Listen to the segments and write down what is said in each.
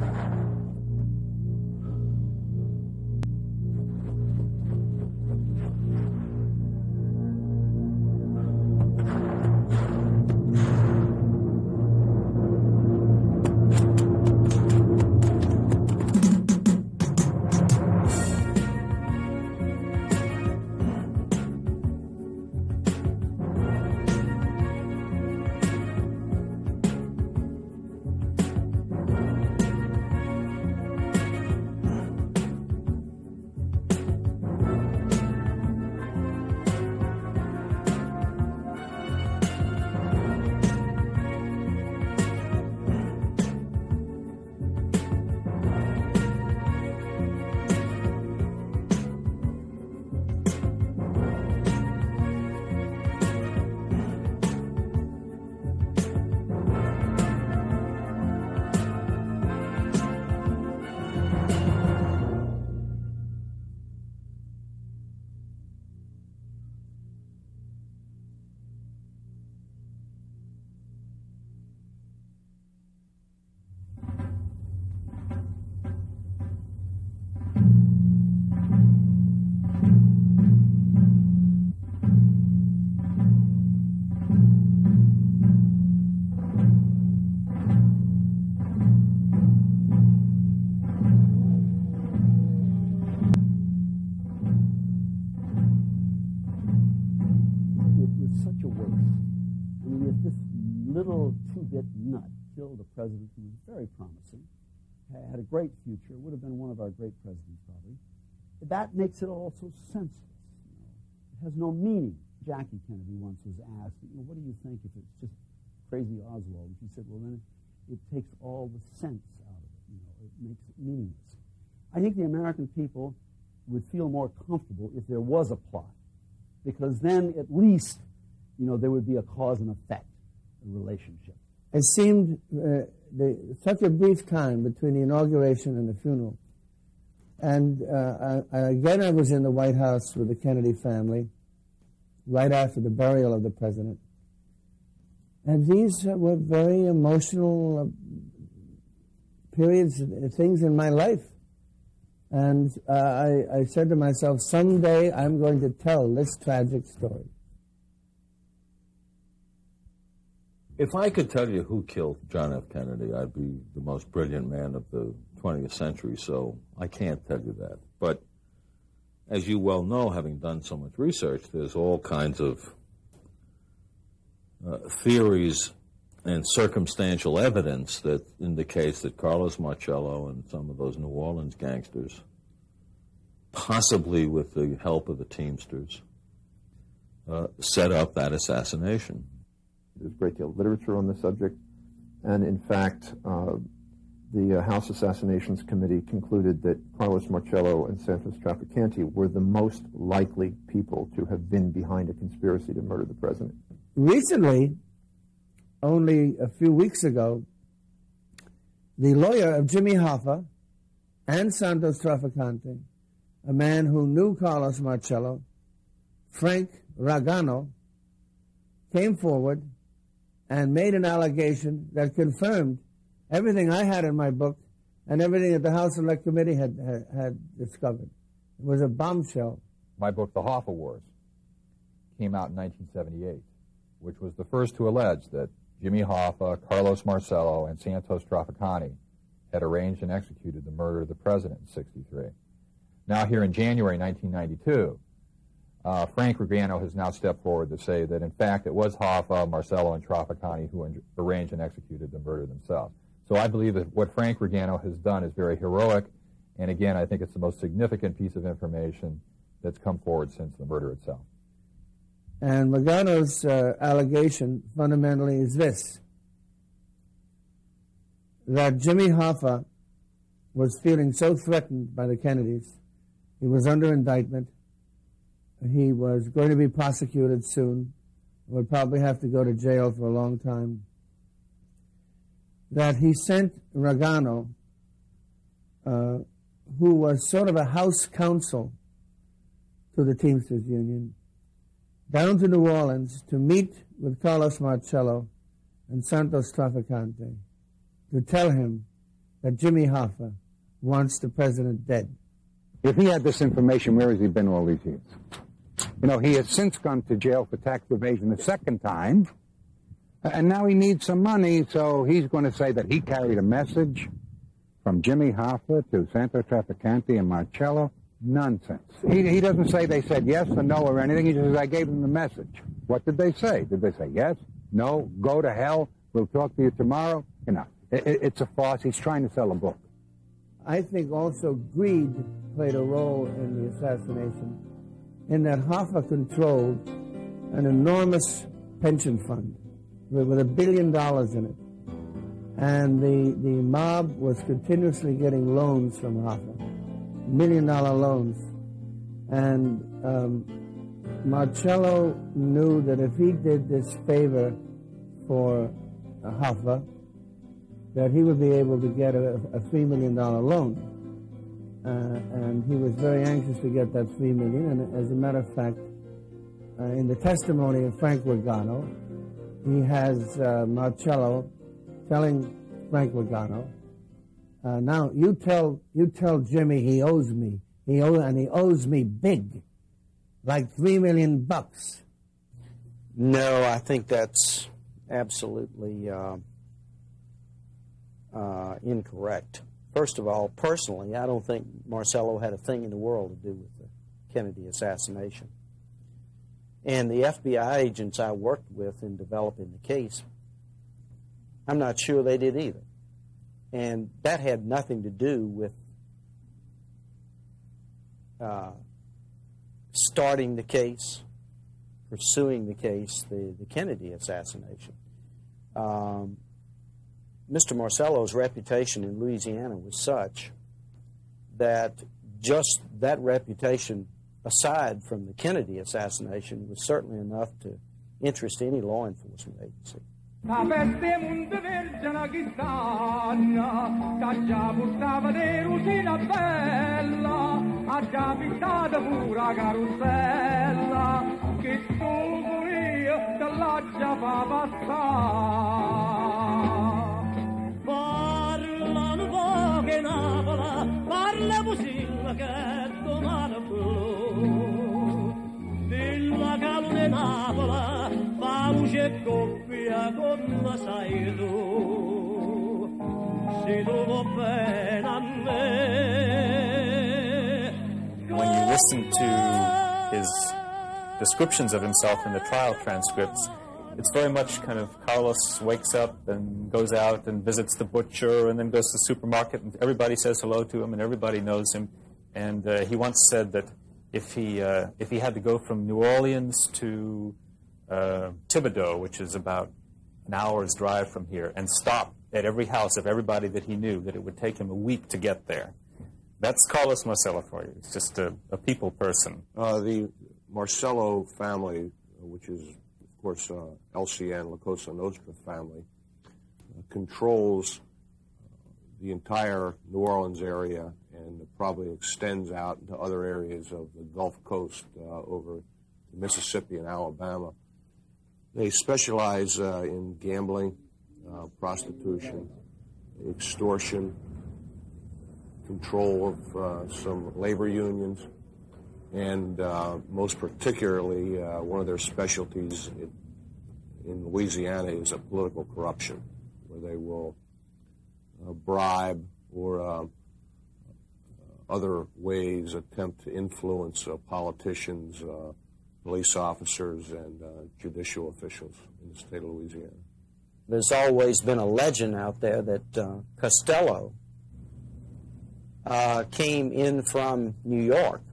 The president, who was very promising, had a great future, would have been one of our great presidents probably. That makes it also senseless. It has no meaning. Jackie Kennedy once was asked, what do you think if it's just crazy Oswald? And she said, well, then it takes all the sense out of it. It makes it meaningless. I think the American people would feel more comfortable if there was a plot, because then at least, there would be a cause and effect, a relationship. It seemed such a brief time between the inauguration and the funeral. And again, I was in the White House with the Kennedy family right after the burial of the president. And these were very emotional periods, things in my life. And I said to myself, someday I'm going to tell this tragic story. If I could tell you who killed John F. Kennedy, I'd be the most brilliant man of the 20th century, so I can't tell you that. But as you well know, having done so much research, there's all kinds of theories and circumstantial evidence that indicates that Carlos Marcello and some of those New Orleans gangsters, possibly with the help of the Teamsters, set up that assassination. There's a great deal of literature on the subject, and in fact, the House Assassinations Committee concluded that Carlos Marcello and Santos Trafficante were the most likely people to have been behind a conspiracy to murder the president. Recently, only a few weeks ago, the lawyer of Jimmy Hoffa and Santos Trafficante, a man who knew Carlos Marcello, Frank Ragano, came forward and made an allegation that confirmed everything I had in my book and everything that the House Select Committee had discovered. It was a bombshell. My book, The Hoffa Wars, came out in 1978, which was the first to allege that Jimmy Hoffa, Carlos Marcello, and Santos Trafficante had arranged and executed the murder of the president in '63. Now here in January 1992, Frank Ragano has now stepped forward to say that, in fact, it was Hoffa, Marcello, and Trafficante who arranged and executed the murder themselves. So I believe that what Frank Ragano has done is very heroic, and again, I think it's the most significant piece of information that's come forward since the murder itself. And Ragano's allegation fundamentally is this, that Jimmy Hoffa was feeling so threatened by the Kennedys, he was under indictment, he was going to be prosecuted soon, would probably have to go to jail for a long time, that he sent Ragano, who was sort of a house counsel to the Teamsters Union, down to New Orleans to meet with Carlos Marcello and Santos Trafficante to tell him that Jimmy Hoffa wants the president dead. If he had this information, where has he been all these years? You know, he has since gone to jail for tax evasion a second time, and now he needs some money, so he's going to say that he carried a message from Jimmy Hoffa to Santos Trafficante and Marcello. Nonsense. He doesn't say they said yes or no or anything. He just says, I gave them the message. What did they say? Did they say yes, no, go to hell, we'll talk to you tomorrow? You know, it's a farce. He's trying to sell a book. I think also greed played a role in the assassination, in that Hoffa controlled an enormous pension fund with $1 billion in it. And the mob was continuously getting loans from Hoffa, $1 million loans. And Marcello knew that if he did this favor for Hoffa, that he would be able to get a $3 million loan. And he was very anxious to get that $3 million. And as a matter of fact, in the testimony of Frank Wagano, he has Marcello telling Frank Wagano, now you tell Jimmy he owes me, and he owes me big, like $3 million. No, I think that's absolutely incorrect. First of all, personally, I don't think Marcello had a thing in the world to do with the Kennedy assassination. And the FBI agents I worked with in developing the case, I'm not sure they did either. And that had nothing to do with starting the case, pursuing the case, the Kennedy assassination. Mr. Marcello's reputation in Louisiana was such that just that reputation, aside from the Kennedy assassination, was certainly enough to interest any law enforcement agency. Parla musilla che domani blu della calune Napola fa luce coppia come sai tu si tu va bene a me. When you listen to his descriptions of himself in the trial transcripts, it's very much kind of Carlos wakes up and goes out and visits the butcher and then goes to the supermarket and everybody says hello to him and everybody knows him. And he once said that if he had to go from New Orleans to Thibodeau, which is about an hour's drive from here, and stop at every house of everybody that he knew, that it would take him a week to get there. That's Carlos Marcello for you. It's just a people person. The Marcello family, which is of course, LCN, La Cosa Nostra family, controls the entire New Orleans area and probably extends out into other areas of the Gulf Coast over Mississippi and Alabama. They specialize in gambling, prostitution, extortion, control of some labor unions, and most particularly, one of their specialties in Louisiana is political corruption, where they will bribe or other ways attempt to influence politicians, police officers, and judicial officials in the state of Louisiana. There's always been a legend out there that Costello came in from New York,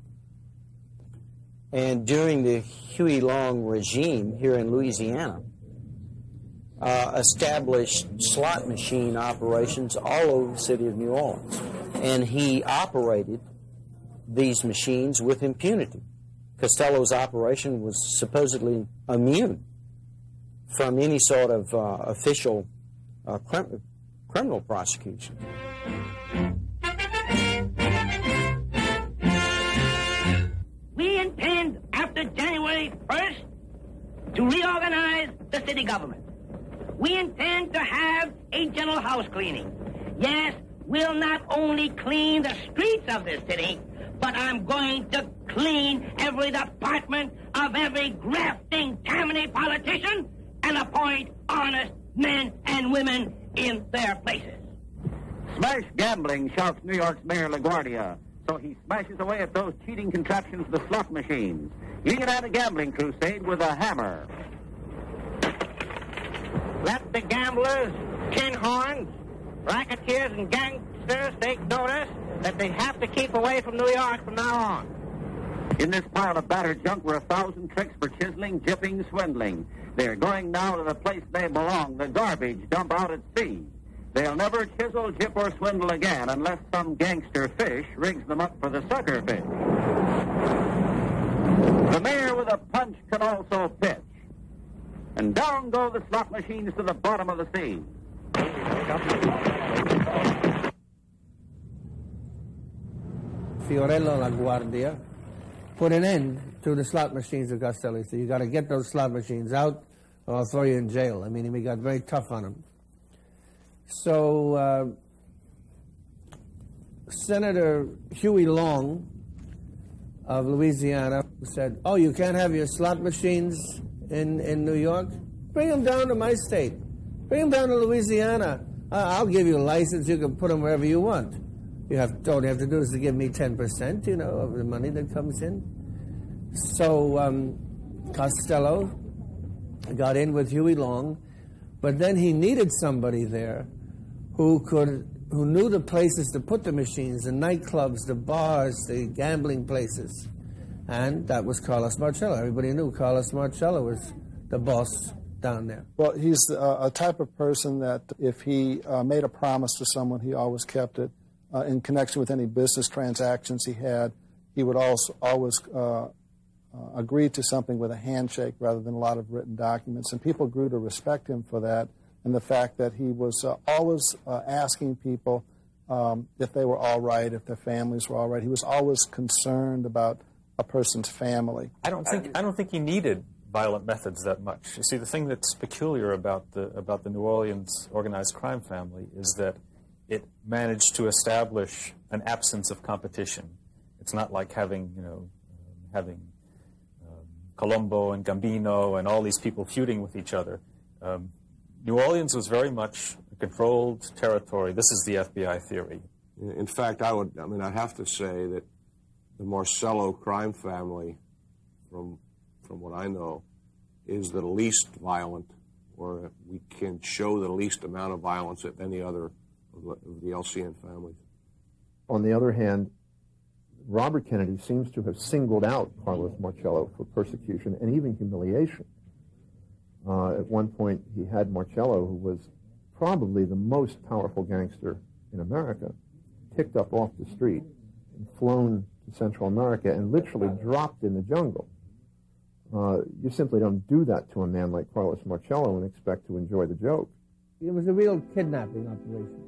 and during the Huey Long regime here in Louisiana, established slot machine operations all over the city of New Orleans. And he operated these machines with impunity. Costello's operation was supposedly immune from any sort of official criminal prosecution. We intend, after January 1st, to reorganize the city government. We intend to have a general house cleaning. Yes, will not only clean the streets of this city, but I'm going to clean every department of every grafting tammany politician and appoint honest men and women in their places. Smash gambling, shouts New York's Mayor LaGuardia. So he smashes away at those cheating contraptions, the slot machines. You can add a gambling crusade with a hammer. Let the gamblers, tin horns, racketeers, and gangsters take notice that they have to keep away from New York from now on. In this pile of battered junk were 1,000 tricks for chiseling, jipping, swindling. They're going now to the place they belong, the garbage dump out at sea. They'll never chisel, jip, or swindle again unless some gangster fish rigs them up for the sucker fish. The mayor with a punch can also pitch. And down go the slot machines to the bottom of the sea. Fiorello LaGuardia put an end to the slot machines of Costello. He said, you got to get those slot machines out or I'll throw you in jail. I mean, he got very tough on him. So Senator Huey Long of Louisiana said, oh, you can't have your slot machines in New York? Bring them down to my state. Bring them down to Louisiana. I'll give you a license. You can put them wherever you want. All you have to do is to give me 10%, you know, of the money that comes in. So Costello got in with Huey Long, but then he needed somebody there who knew the places to put the machines, the nightclubs, the bars, the gambling places. And that was Carlos Marcello. Everybody knew Carlos Marcello was the boss down there. Well, he's a type of person that if he made a promise to someone, he always kept it. In connection with any business transactions he had, he would also always agree to something with a handshake rather than a lot of written documents. And people grew to respect him for that, and the fact that he was always asking people if they were all right, if their families were all right. He was always concerned about a person's family. I don't think he needed violent methods that much. You see, the thing that's peculiar about the New Orleans organized crime family is that it managed to establish an absence of competition. It's not like having Colombo and Gambino and all these people feuding with each other. New Orleans was very much a controlled territory. This is the FBI theory. In fact, I have to say that the Marcello crime family, from what I know, is the least violent, or we can show the least amount of violence of any other of the LCN families. On the other hand, Robert Kennedy seems to have singled out Carlos Marcello for persecution and even humiliation. At one point, he had Marcello, who was probably the most powerful gangster in America, picked up off the street and flown to Central America and literally dropped in the jungle. You simply don't do that to a man like Carlos Marcello and expect to enjoy the joke. It was a real kidnapping operation.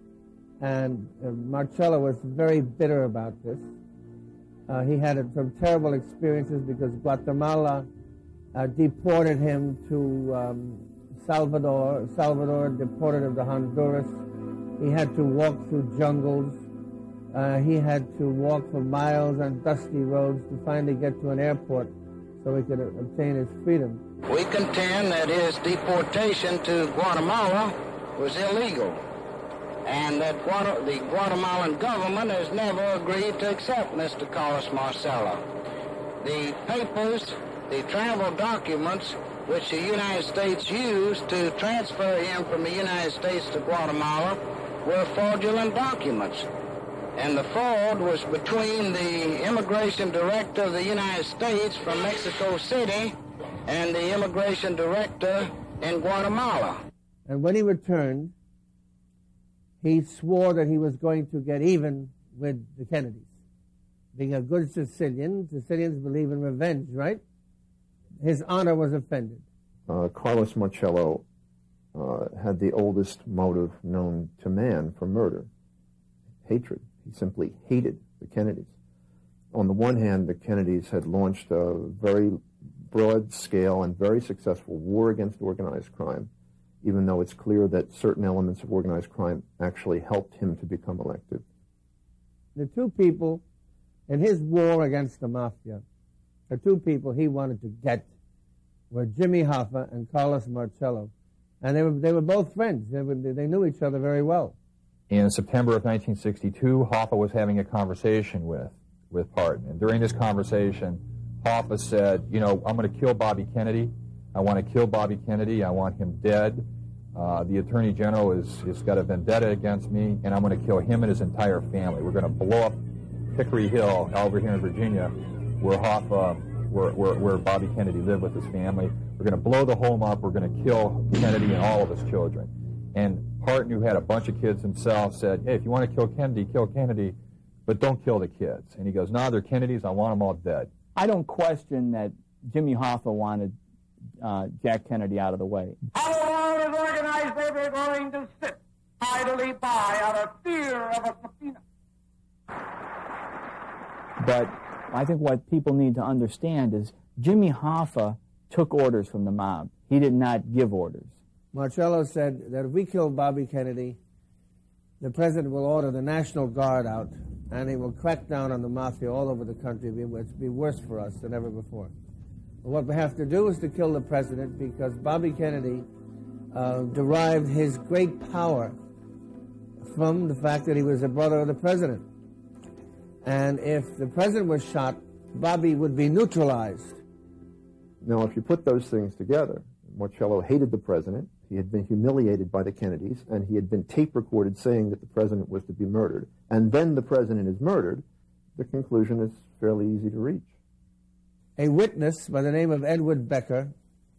And Marcello was very bitter about this. He had some terrible experiences because Guatemala deported him to Salvador. Salvador deported him to Honduras. He had to walk through jungles. He had to walk for miles on dusty roads to finally get to an airport so he could obtain his freedom. We contend that his deportation to Guatemala was illegal, and that the Guatemalan government has never agreed to accept Mr. Carlos Marcello. The papers, the travel documents, which the United States used to transfer him from the United States to Guatemala were fraudulent documents. And the fraud was between the immigration director of the United States from Mexico City and the immigration director in Guatemala. And when he returned, he swore that he was going to get even with the Kennedys. Being a good Sicilian, Sicilians believe in revenge, right? His honor was offended. Carlos Marcello had the oldest motive known to man for murder: hatred. He simply hated the Kennedys. On the one hand, the Kennedys had launched a very broad-scale and very successful war against organized crime. even though it's clear that certain elements of organized crime actually helped him to become elected. The two people in his war against the Mafia, the two people he wanted to get were Jimmy Hoffa and Carlos Marcello. And they were both friends. They knew each other very well. In September of 1962, Hoffa was having a conversation with Parton. And during this conversation, Hoffa said, you know, I'm going to kill Bobby Kennedy. I want to kill Bobby Kennedy. I want him dead. The Attorney General has got a vendetta against me, and I'm going to kill him and his entire family. We're going to blow up Hickory Hill over here in Virginia, where Hoffa, where Bobby Kennedy lived with his family. We're going to blow the home up. We're going to kill Kennedy and all of his children. And Parton, who had a bunch of kids himself, said, hey, if you want to kill Kennedy, but don't kill the kids. And he goes, no, they're Kennedys. I want them all dead. I don't question that Jimmy Hoffa wanted Jack Kennedy out of the way. Our world is organized, they were going to sit idly by out of fear of a subpoena. But I think what people need to understand is Jimmy Hoffa took orders from the mob. He did not give orders. Marcello said that if we kill Bobby Kennedy, the president will order the National Guard out, and he will crack down on the Mafia all over the country. It will be worse for us than ever before. But what we have to do is to kill the president, because Bobby Kennedy derived his great power from the fact that he was a brother of the president. And if the president was shot, Bobby would be neutralized. Now, if you put those things together, Marcello hated the president. He had been humiliated by the Kennedys, and he had been tape recorded saying that the president was to be murdered. And then the president is murdered. The conclusion is fairly easy to reach. A witness by the name of Edward Becker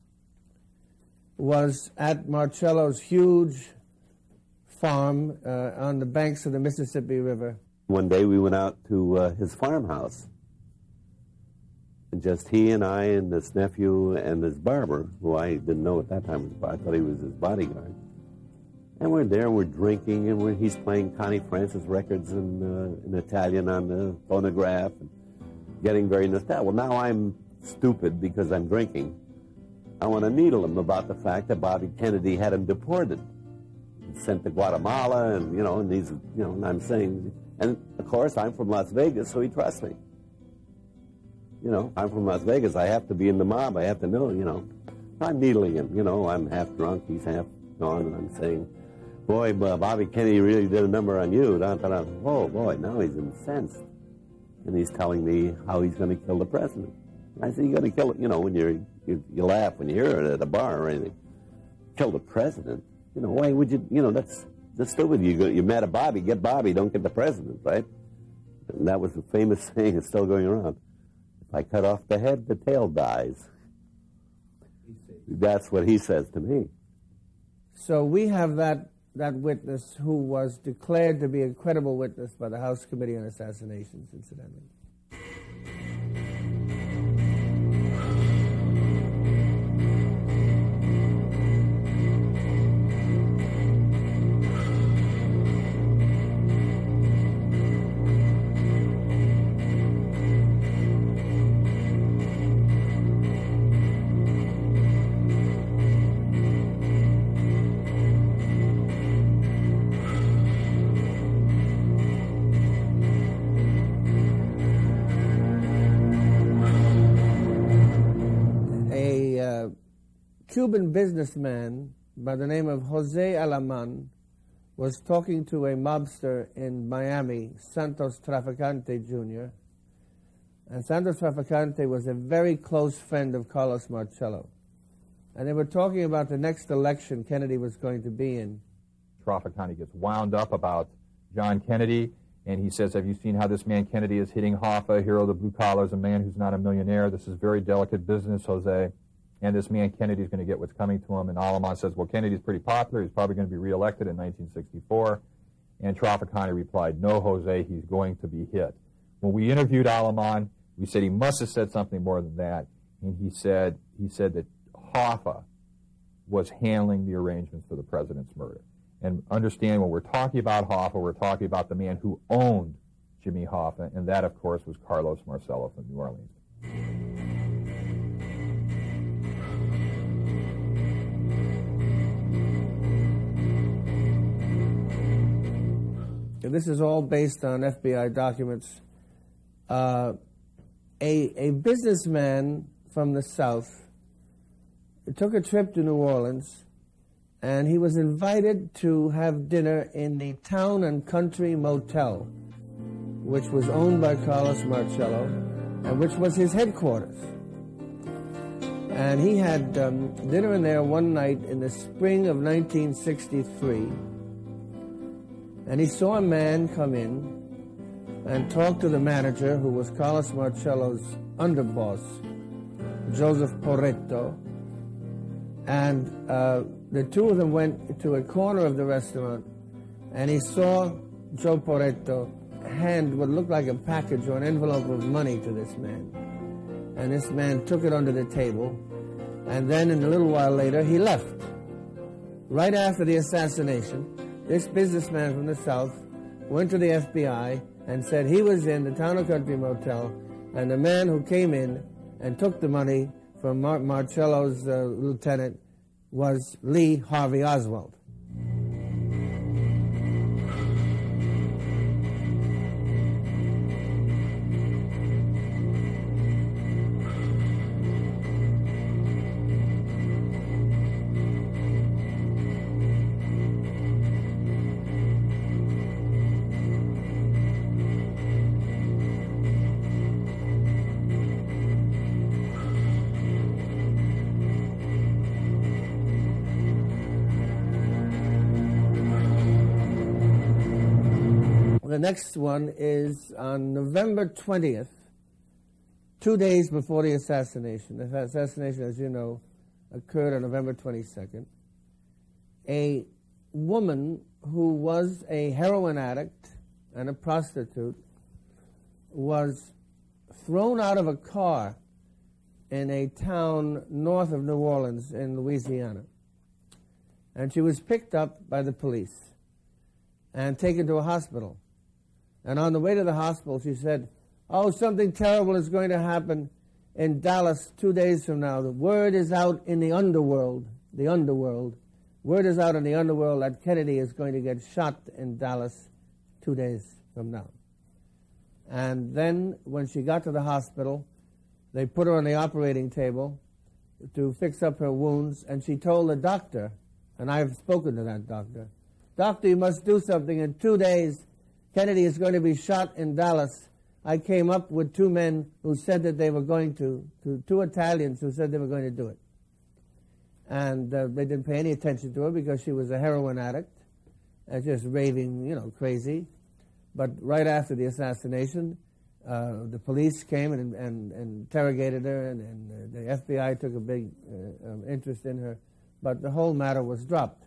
was at Marcello's huge farm on the banks of the Mississippi River. One day we went out to his farmhouse, and just he and I and this nephew and this barber, who I didn't know at that time was, I thought he was his bodyguard. And we're there, we're drinking, and he's playing Connie Francis records in Italian on the phonograph, and getting very nostalgic. Well, now I'm stupid because I'm drinking. I want to needle him about the fact that Bobby Kennedy had him deported, sent to Guatemala, and and these, and I'm saying, and of course I'm from Las Vegas, so he trusts me. I'm from Las Vegas. I have to be in the mob. I have to know, I'm needling him. I'm half drunk. He's half gone, and I'm saying, boy, Bobby Kennedy really did a number on you. Oh, boy, now he's incensed. And he's telling me how he's going to kill the president. I said, you're going to kill it, when you laugh when you hear it at a bar or anything. Kill the president? Why would you, that's stupid. You mad at Bobby, get Bobby, don't get the president, right? And that was the famous saying that's still going around. If I cut off the head, the tail dies. That's what he says to me. So we have that witness who was declared to be a credible witness by the House Committee on Assassinations, incidentally. Cuban businessman by the name of Jose Alaman was talking to a mobster in Miami, Santos Traficante Jr., and Santos Traficante was a very close friend of Carlos Marcello. And they were talking about the next election Kennedy was going to be in. Traficante gets wound up about John Kennedy, and he says, have you seen how this man Kennedy is hitting Hoffa, hero of the blue collars, a man who's not a millionaire? This is very delicate business, Jose. And this man Kennedy's going to get what's coming to him. And Alaman says, well, Kennedy's pretty popular. He's probably going to be reelected in 1964. And Traficante replied, no, Jose, he's going to be hit. When we interviewed Alaman, we said he must have said something more than that. And he said that Hoffa was handling the arrangements for the president's murder. And understand, when we're talking about Hoffa, we're talking about the man who owned Jimmy Hoffa, and that, of course, was Carlos Marcello from New Orleans. and this is all based on FBI documents, a businessman from the South took a trip to New Orleans, and he was invited to have dinner in the Town and Country Motel, which was owned by Carlos Marcello, and which was his headquarters. And he had dinner in there one night in the spring of 1963, and he saw a man come in and talk to the manager, who was Carlos Marcello's underboss, Joseph Porretto, and the two of them went to a corner of the restaurant, and he saw Joe Porretto hand what looked like a package or an envelope of money to this man. And this man took it under the table, and then in a little while later, he left. Right after the assassination, this businessman from the South went to the FBI and said he was in the Town and Country Motel, and the man who came in and took the money from Marcello's lieutenant was Lee Harvey Oswald. The next one is on November 20th, 2 days before the assassination. The assassination, as you know, occurred on November 22nd. A woman who was a heroin addict and a prostitute was thrown out of a car in a town north of New Orleans in Louisiana. And she was picked up by the police and taken to a hospital. And on the way to the hospital, she said, "Oh, something terrible is going to happen in Dallas 2 days from now. The word is out in the underworld, word is out in the underworld that Kennedy is going to get shot in Dallas 2 days from now." And then when she got to the hospital, they put her on the operating table to fix up her wounds, and she told the doctor, and I've spoken to that doctor, "Doctor, you must do something. In 2 days, Kennedy is going to be shot in Dallas." I came up with two men who said that they were going to two Italians who said they were going to do it. And they didn't pay any attention to her because she was a heroin addict, just raving, crazy. But right after the assassination, the police came and interrogated her, and the FBI took a big interest in her. But the whole matter was dropped.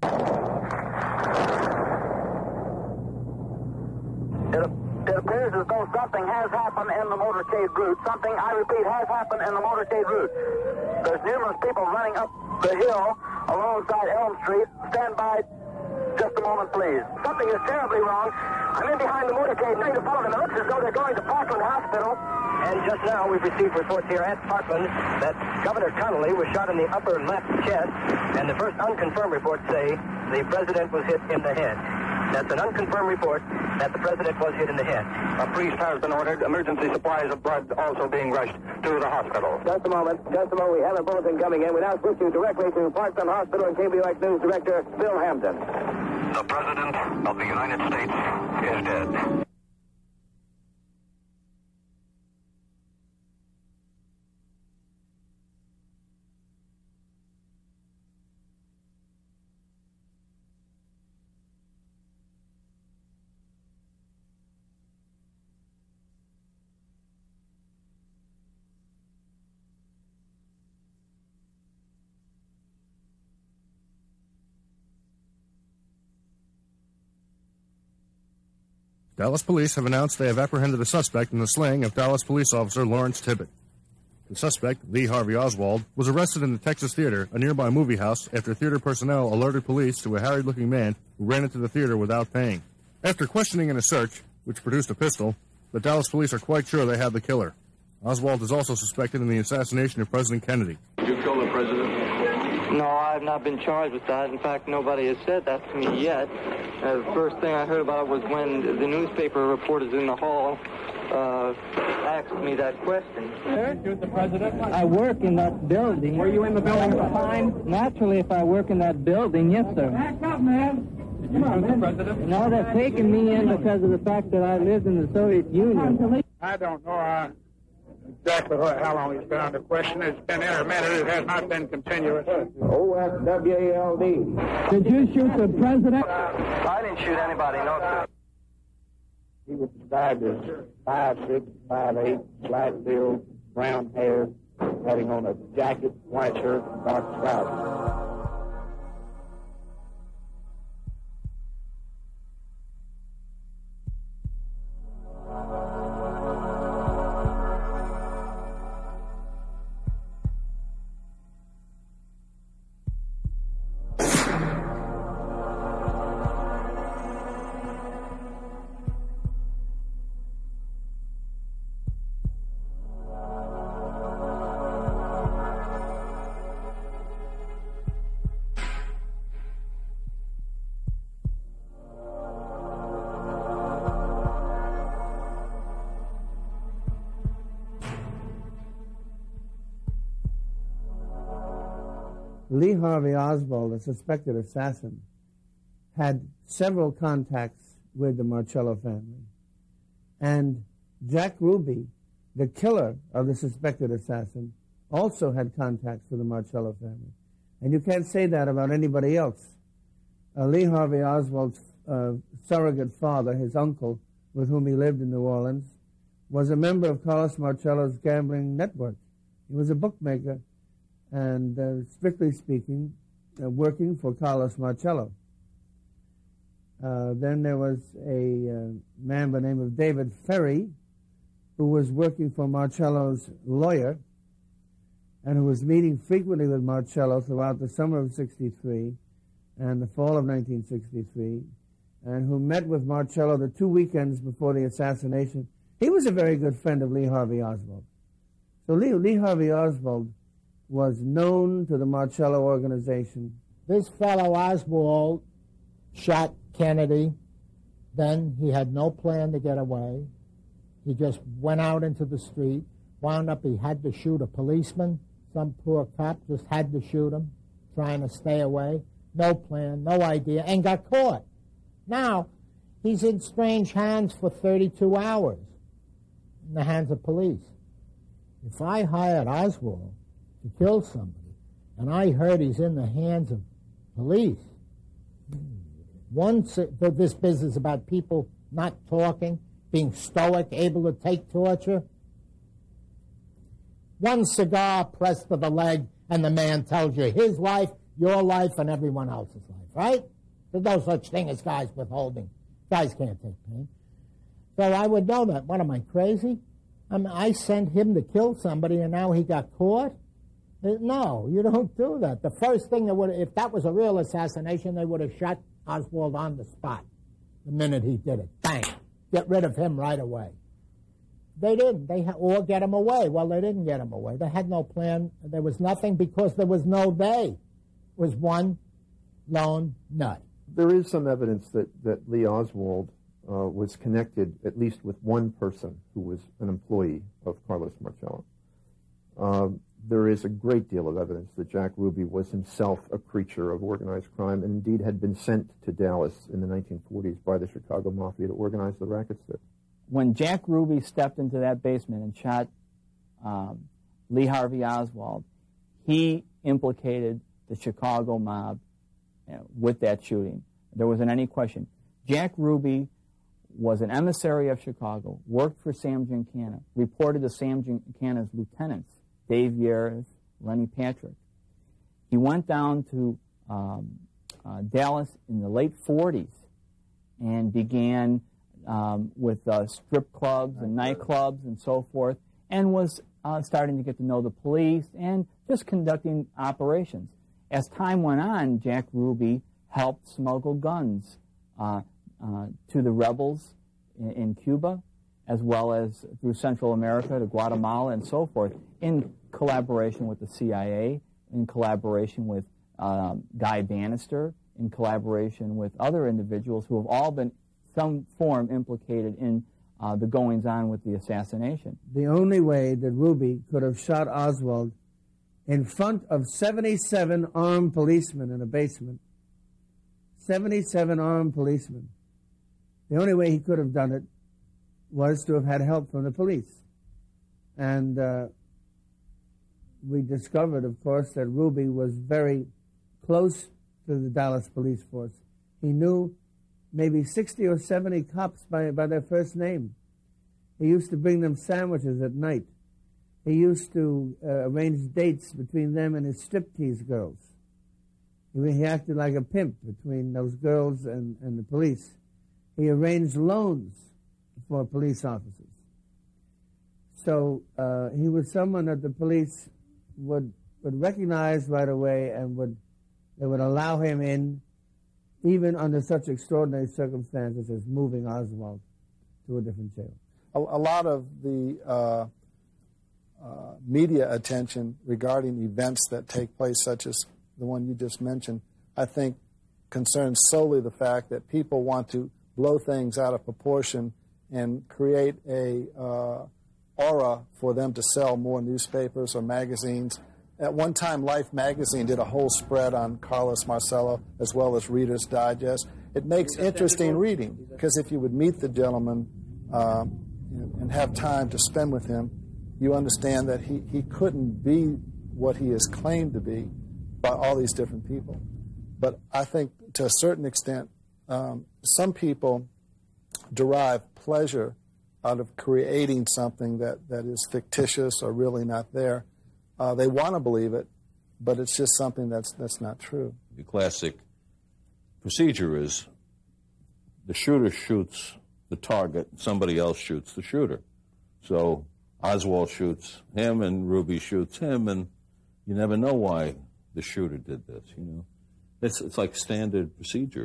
It appears as though something has happened in the motorcade route. Something, I repeat, has happened in the motorcade route. There's numerous people running up the hill alongside Elm Street. Stand by just a moment, please. Something is terribly wrong. I'm in behind the motorcade trying to follow them. It looks as though they're going to Parkland Hospital. And just now we've received reports here at Parkland that Governor Connolly was shot in the upper left chest, and the first unconfirmed reports say the president was hit in the head. That's an unconfirmed report that the president was hit in the head. A priest has been ordered. Emergency supplies of blood also being rushed to the hospital. Just a moment. We have a bulletin coming in. We now switch you directly to Parkland Hospital and KBOX News Director Bill Hampton. The President of the United States is dead. Dallas police have announced they have apprehended a suspect in the slaying of Dallas police officer Lawrence Tibbett. The suspect, Lee Harvey Oswald, was arrested in the Texas Theater, a nearby movie house, after theater personnel alerted police to a harried-looking man who ran into the theater without paying. After questioning and a search, which produced a pistol, the Dallas police are quite sure they have the killer. Oswald is also suspected in the assassination of President Kennedy. Did you kill the president? No, I have not been charged with that. In fact, nobody has said that to me yet. The first thing I heard about it was when the newspaper reporters in the hall asked me that question. Shoot the president. I work in that building. Were you in the building at the time? Naturally, if I work in that building, yes, sir. Back up, man. Come on, the president. No, they're taking me in because of the fact that I lived in the Soviet Union. I don't know exactly how long he's been under question. It's been intermittent. It has not been continuous. OSWALD. Did you shoot the president? I didn't shoot anybody, no, sir. He was described as 5'6", 5'8", slight build, brown hair, having on a jacket, white shirt, dark trousers. Lee Harvey Oswald, a suspected assassin, had several contacts with the Marcello family. And Jack Ruby, the killer of the suspected assassin, also had contacts with the Marcello family. And you can't say that about anybody else. Lee Harvey Oswald's surrogate father, his uncle, with whom he lived in New Orleans, was a member of Carlos Marcello's gambling network. He was a bookmaker and, strictly speaking, working for Carlos Marcello. Then there was a man by the name of David Ferry, who was working for Marcello's lawyer and who was meeting frequently with Marcello throughout the summer of '63 and the fall of 1963, and who met with Marcello the 2 weekends before the assassination. He was a very good friend of Lee Harvey Oswald. So Lee Harvey Oswald was known to the Marcello organization. This fellow Oswald shot Kennedy. Then he had no plan to get away. He just went out into the street, wound up he had to shoot a policeman. Some poor cop just had to shoot him, trying to stay away. No plan, no idea, and got caught. Now, he's in strange hands for 32 hours in the hands of police. If I hired Oswald to kill somebody, and I heard he's in the hands of police, this business about people not talking, being stoic, able to take torture, one cigar pressed to the leg, and the man tells you his life, your life, and everyone else's life, right? There's no such thing as guys withholding. Guys can't take pain. So I would know that. What, am I crazy? I sent him to kill somebody, and now he got caught? No, you don't do that. The first thing that would, if that was a real assassination, they would have shot Oswald on the spot the minute he did it. Bang. Get rid of him right away. They didn't. Or get him away. Well, they didn't get him away. They had no plan. There was nothing because there was no they. It was one lone nut. There is some evidence that Lee Oswald was connected at least with one person who was an employee of Carlos Marcello. There is a great deal of evidence that Jack Ruby was himself a creature of organized crime and indeed had been sent to Dallas in the 1940s by the Chicago Mafia to organize the rackets there. When Jack Ruby stepped into that basement and shot Lee Harvey Oswald, he implicated the Chicago mob with that shooting. There wasn't any question. Jack Ruby was an emissary of Chicago, worked for Sam Giancana, reported to Sam Giancana's lieutenants, Dave Years, Lenny Patrick. He went down to Dallas in the late 40s and began with strip clubs and nightclubs and so forth, and was starting to get to know the police and just conducting operations. As time went on, Jack Ruby helped smuggle guns to the rebels in Cuba, as well as through Central America to Guatemala and so forth, in collaboration with the CIA, in collaboration with Guy Bannister, in collaboration with other individuals who have all been some form implicated in the goings-on with the assassination. The only way that Ruby could have shot Oswald in front of 77 armed policemen in a basement, 77 armed policemen, the only way he could have done it was to have had help from the police. And we discovered, of course, that Ruby was very close to the Dallas police force. He knew maybe 60 or 70 cops by their first name. He used to bring them sandwiches at night. He used to arrange dates between them and his striptease girls. He acted like a pimp between those girls and the police. He arranged loans for police officers. So he was someone that the police would recognize right away, and they would allow him in, even under such extraordinary circumstances as moving Oswald to a different jail. A lot of the media attention regarding events that take place, such as the one you just mentioned, I think concerns solely the fact that people want to blow things out of proportion and create a aura for them to sell more newspapers or magazines. At one time, Life magazine did a whole spread on Carlos Marcello, as well as Reader's Digest. It makes interesting reading, because if you would meet the gentleman and have time to spend with him, you understand that he couldn't be what he is claimed to be by all these different people. But I think to a certain extent, some people derive pleasure out of creating something that is fictitious or really not there. They want to believe it, but it's just something that's not true. The classic procedure is the shooter shoots the target, somebody else shoots the shooter. So Oswald shoots him and Ruby shoots him, and you never know why the shooter did this, you know. It's like standard procedure.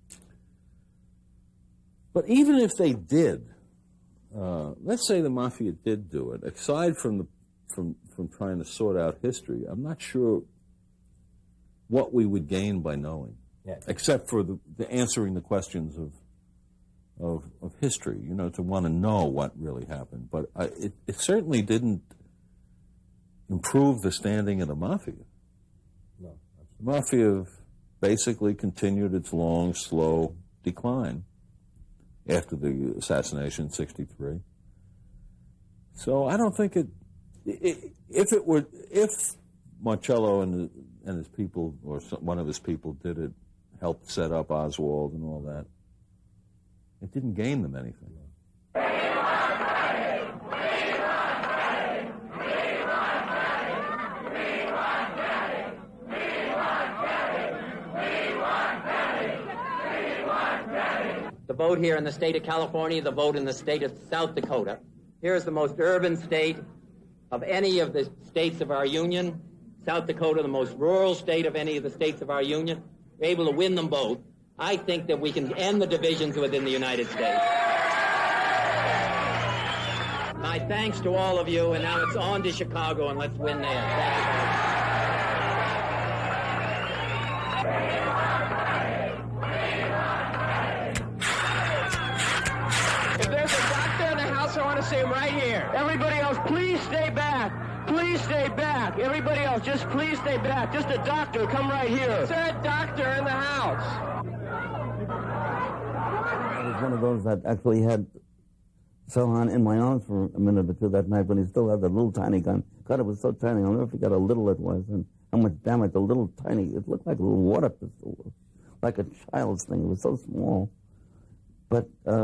But even if they did, let's say the Mafia did do it, aside from trying to sort out history, I'm not sure what we would gain by knowing, except for the answering the questions of history, you know, to want to know what really happened. But it certainly didn't improve the standing of the Mafia. No, the Mafia basically continued its long, slow decline after the assassination in '63. So I don't think if Marcello and his people, or one of his people, did it, helped set up Oswald and all that, it didn't gain them anything. The vote here in the state of California, the vote in the state of South Dakota. Here is the most urban state of any of the states of our union. South Dakota, the most rural state of any of the states of our union. We're able to win them both. I think that we can end the divisions within the United States. My thanks to all of you, and now it's on to Chicago, and let's win there. Thank you very much. If there's a doctor in the house, I want to see him right here. Everybody else, please stay back. Please stay back. Everybody else, just please stay back. Just a doctor, come right here. Is there a doctor in the house? I was one of those that actually had Sohan in my arms for a minute or two that night when he still had that little tiny gun. God, it was so tiny. I'll never forget how little it was and how much damage the little tiny, it looked like a little water pistol, like a child's thing. It was so small. But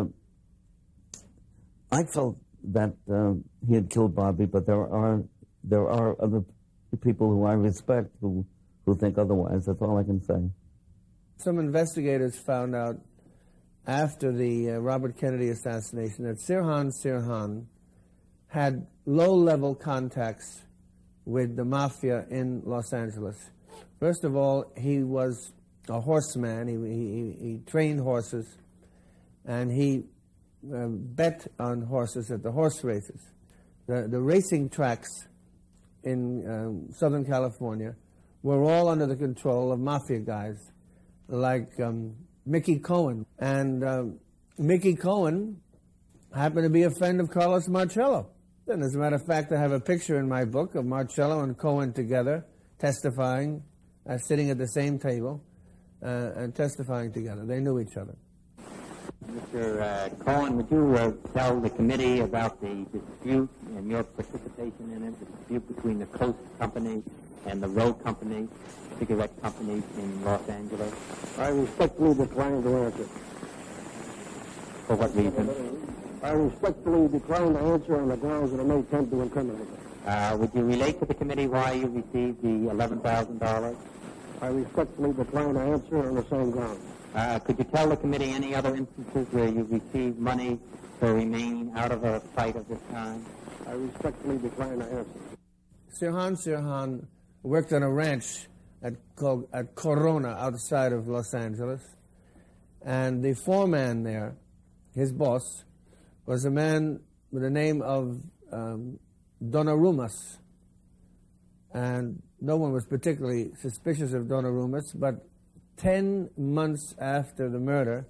I felt that he had killed Bobby, but there are other people who I respect who think otherwise. That's all I can say. Some investigators found out after the Robert Kennedy assassination that Sirhan had low-level contacts with the Mafia in Los Angeles. First of all, he was a horseman. He trained horses, and he bet on horses at the horse races. The racing tracks in Southern California were all under the control of Mafia guys like Mickey Cohen. And Mickey Cohen happened to be a friend of Carlos Marcello. And as a matter of fact, I have a picture in my book of Marcello and Cohen together, testifying, sitting at the same table, and testifying together. They knew each other. Mr. Cohen, would you tell the committee about the dispute and your participation in it, the dispute between the Coast Company and the Road Company, cigarette companies in Los Angeles? I respectfully decline to answer. For what reason? I respectfully decline to answer on the grounds that it may tend to incriminate me. Would you relate to the committee why you received the $11,000? I respectfully decline to answer on the same grounds. Could you tell the committee any other instances where you received money for remaining out of a fight of this kind? I respectfully decline to answer. Sirhan worked on a ranch at Corona outside of Los Angeles, and the foreman there, his boss, was a man with the name of Donarumas, and no one was particularly suspicious of Donarumas, but 10 months after the murder,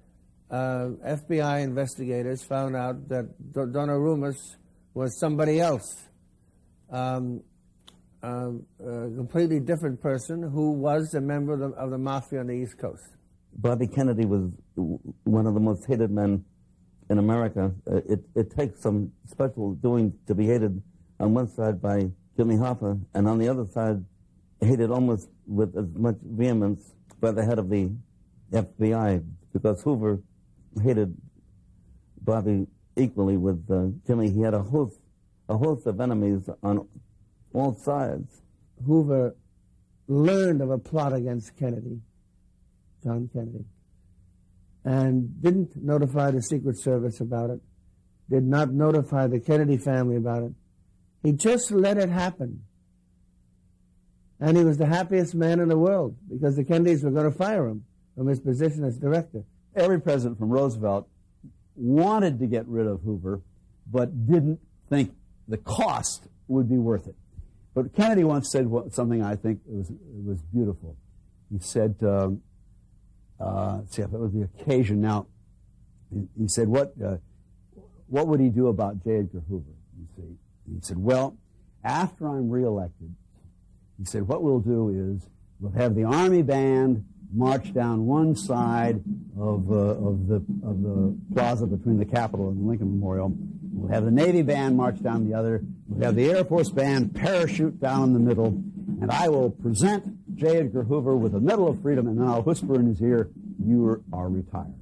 FBI investigators found out that Donarumas was somebody else, a completely different person who was a member of the Mafia on the East Coast. Bobby Kennedy was one of the most hated men in America. It takes some special doing to be hated on one side by Jimmy Hoffa, and on the other side, hated almost with as much vehemence by the head of the FBI, because Hoover hated Bobby equally with Jimmy. He had a host of enemies on all sides. Hoover learned of a plot against Kennedy, John Kennedy, and didn't notify the Secret Service about it, did not notify the Kennedy family about it. He just let it happen. And he was the happiest man in the world because the Kennedys were going to fire him from his position as director. Every president from Roosevelt wanted to get rid of Hoover, but didn't think the cost would be worth it. But Kennedy once said something I think was beautiful. He said, see if it was the occasion now, he said, what would he do about J. Edgar Hoover? You see, he said, well, after I'm reelected, he said, what we'll do is we'll have the Army band march down one side of the plaza between the Capitol and the Lincoln Memorial. We'll have the Navy band march down the other. We'll have the Air Force band parachute down in the middle. And I will present J. Edgar Hoover with a Medal of Freedom, and then I'll whisper in his ear, you are retired.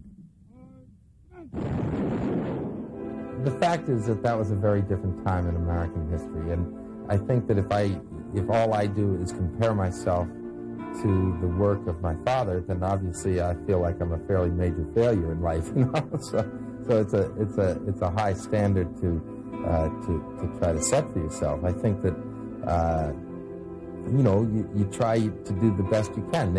The fact is that was a very different time in American history, and I think that if all I do is compare myself to the work of my father, then obviously I feel like I'm a fairly major failure in life. You know? So it's a high standard to try to set for yourself. I think that you try to do the best you can.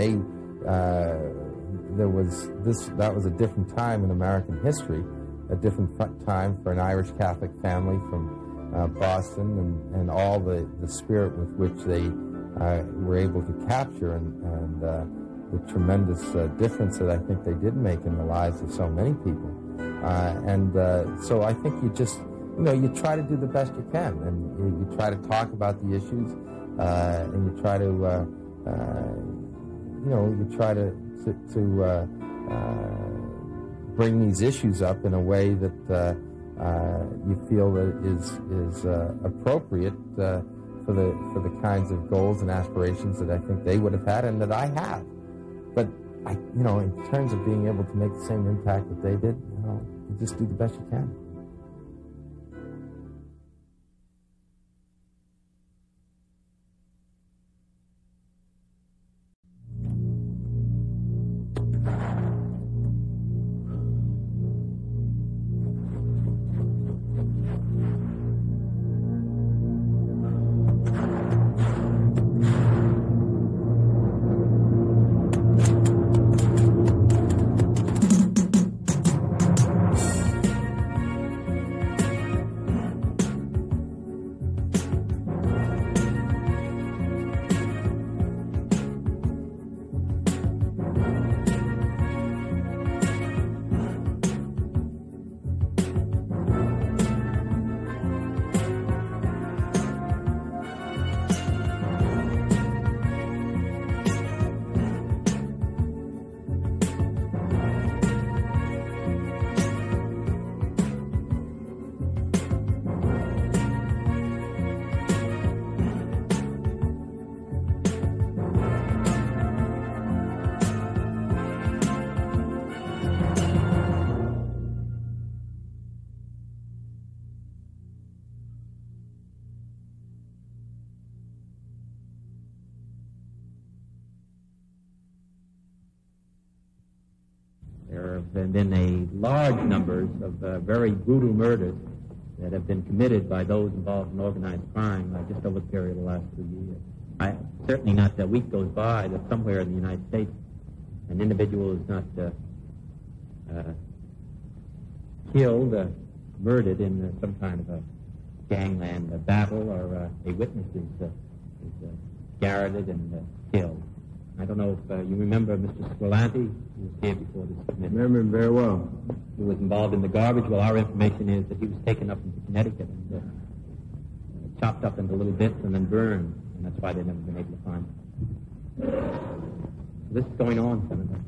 That was a different time in American history, a different time for an Irish Catholic family from Boston, and all the spirit with which they were able to capture, and the tremendous difference that I think they did make in the lives of so many people. So I think you just, you try to do the best you can, and you try to talk about the issues, and you try to, bring these issues up in a way that you feel that is appropriate for the kinds of goals and aspirations that I think they would have had and that I have. But in terms of being able to make the same impact that they did, you just do the best you can. have been a large numbers of very brutal murders that have been committed by those involved in organized crime just over the period of the last 2 years. Certainly not a week goes by that somewhere in the United States an individual is not killed, murdered in some kind of a gangland battle, or a witness is garroted and killed. I don't know if you remember Mr. Squilanti, who was here before this committee. Remember him very well. Who was involved in the garbage. Well, our information is that he was taken up into Connecticut and chopped up into little bits and then burned, and that's why they've never been able to find him. So this is going on, Senator.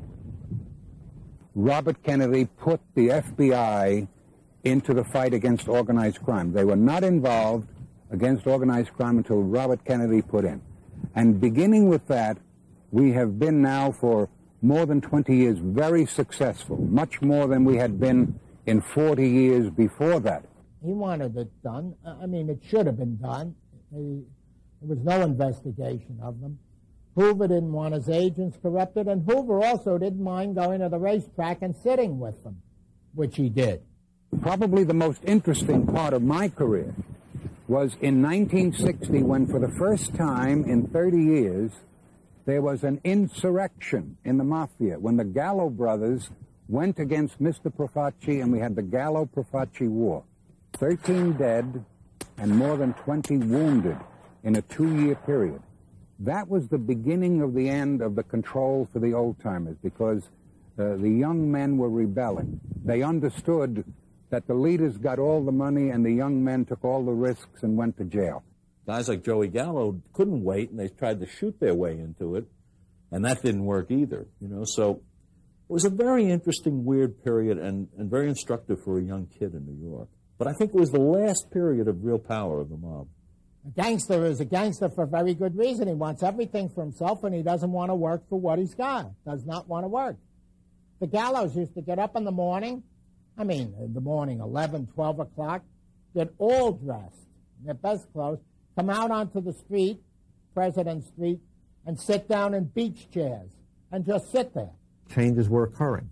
Robert Kennedy put the FBI into the fight against organized crime. They were not involved against organized crime until Robert Kennedy put in. And beginning with that, we have been now for more than 20 years very successful, much more than we had been in 40 years before that. He wanted it done. I mean, it should have been done. There was no investigation of them. Hoover didn't want his agents corrupted, and Hoover also didn't mind going to the racetrack and sitting with them, which he did. Probably the most interesting part of my career was in 1960 when, for the first time in 30 years, there was an insurrection in the Mafia, when the GALLO brothers went against Mr. Profaci, and we had the GALLO-Profaci War. 13 dead and more than 20 wounded in a 2-year period. That was the beginning of the end of the control for the old-timers, because the young men were rebelling. They understood that the leaders got all the money and the young men took all the risks and went to jail. Guys like Joey Gallo couldn't wait, and they tried to shoot their way into it, and that didn't work either. So it was a very interesting, weird period, and very instructive for a young kid in New York. But I think it was the last period of real power of the mob. A gangster is a gangster for a very good reason. He wants everything for himself, and he doesn't want to work for what he's got. Does not want to work. The Gallos used to get up in the morning, in the morning, 11, 12 o'clock, get all dressed in their best clothes, come out onto the street, President Street, and sit down in beach chairs and just sit there. Changes were occurring.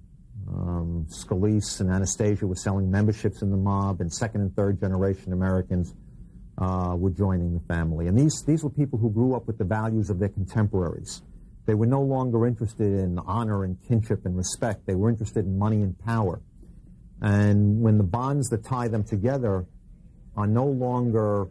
Scalise and Anastasia were selling memberships in the mob, and second and third generation Americans were joining the family. And these were people who grew up with the values of their contemporaries. They were no longer interested in honor and kinship and respect. They were interested in money and power. And when the bonds that tie them together are no longer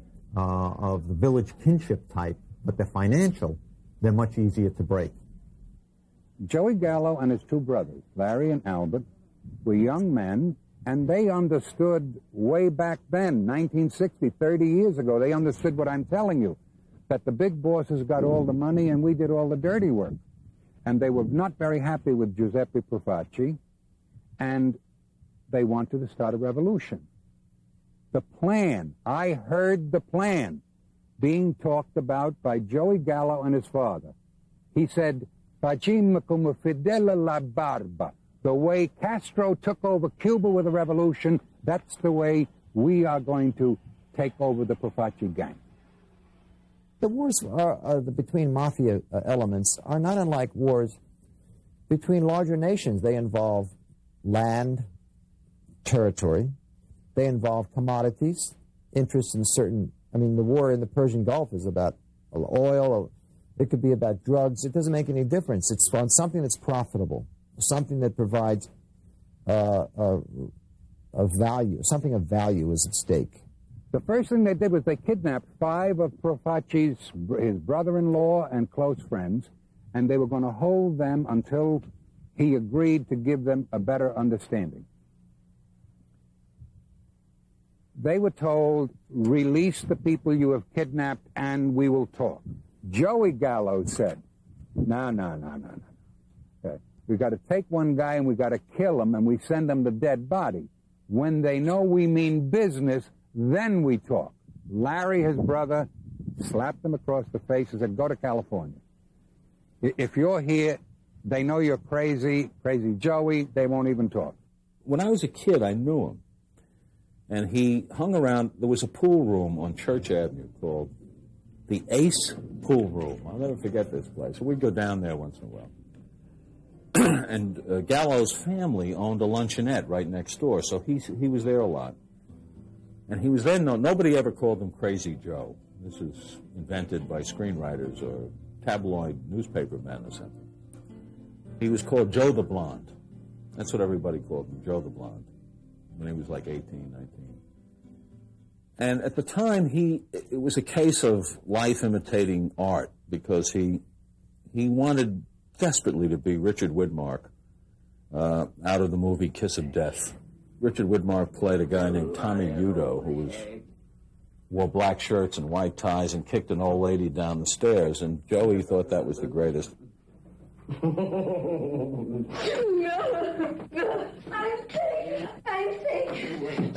of the village kinship type, but they're financial, they're much easier to break. Joey Gallo and his two brothers, Larry and Albert, were young men, and they understood way back then, 1960, 30 years ago, they understood what I'm telling you, that the big bosses got all the money and we did all the dirty work. And they were not very happy with Giuseppe Profaci, and they wanted to start a revolution. The plan, I heard the plan being talked about by Joey Gallo and his father. He said, "Facciamo come Fidel la barba." The way Castro took over Cuba with a revolution, that's the way we are going to take over the Profaci gang. The wars between mafia elements are not unlike wars between larger nations. They involve land, territory. They involve commodities, interests in certain... the war in the Persian Gulf is about oil, or it could be about drugs. It doesn't make any difference. It's on something that's profitable, something that provides a value. Something of value is at stake. The first thing they did was they kidnapped 5 of Profaci's, his brother-in-law and close friends, and they were going to hold them until he agreed to give them a better understanding. They were told, release the people you have kidnapped and we will talk. Joey Gallo said, no. Okay. We've got to take one guy and we've got to kill him, and we send them the dead body. When they know we mean business, then we talk. Larry, his brother, slapped him across the face and said, go to California. If you're here, they know you're crazy Joey, they won't even talk. When I was a kid, I knew him. And he hung around. There was a pool room on Church Avenue called the Ace Pool Room. I'll never forget this place. So we'd go down there once in a while. and Gallo's family owned a luncheonette right next door, so he was there a lot. And he was then known, nobody ever called him Crazy Joe. This is invented by screenwriters or tabloid newspaper men or something. He was called Joe the Blonde. That's what everybody called him, Joe the Blonde, when he was like 18, 19. And at the time, it was a case of life imitating art, because he wanted desperately to be Richard Widmark out of the movie Kiss of Death. Richard Widmark played a guy named Tommy Udo, who wore black shirts and white ties and kicked an old lady down the stairs, and Joey thought that was the greatest. No, I'm sick. I'm sick.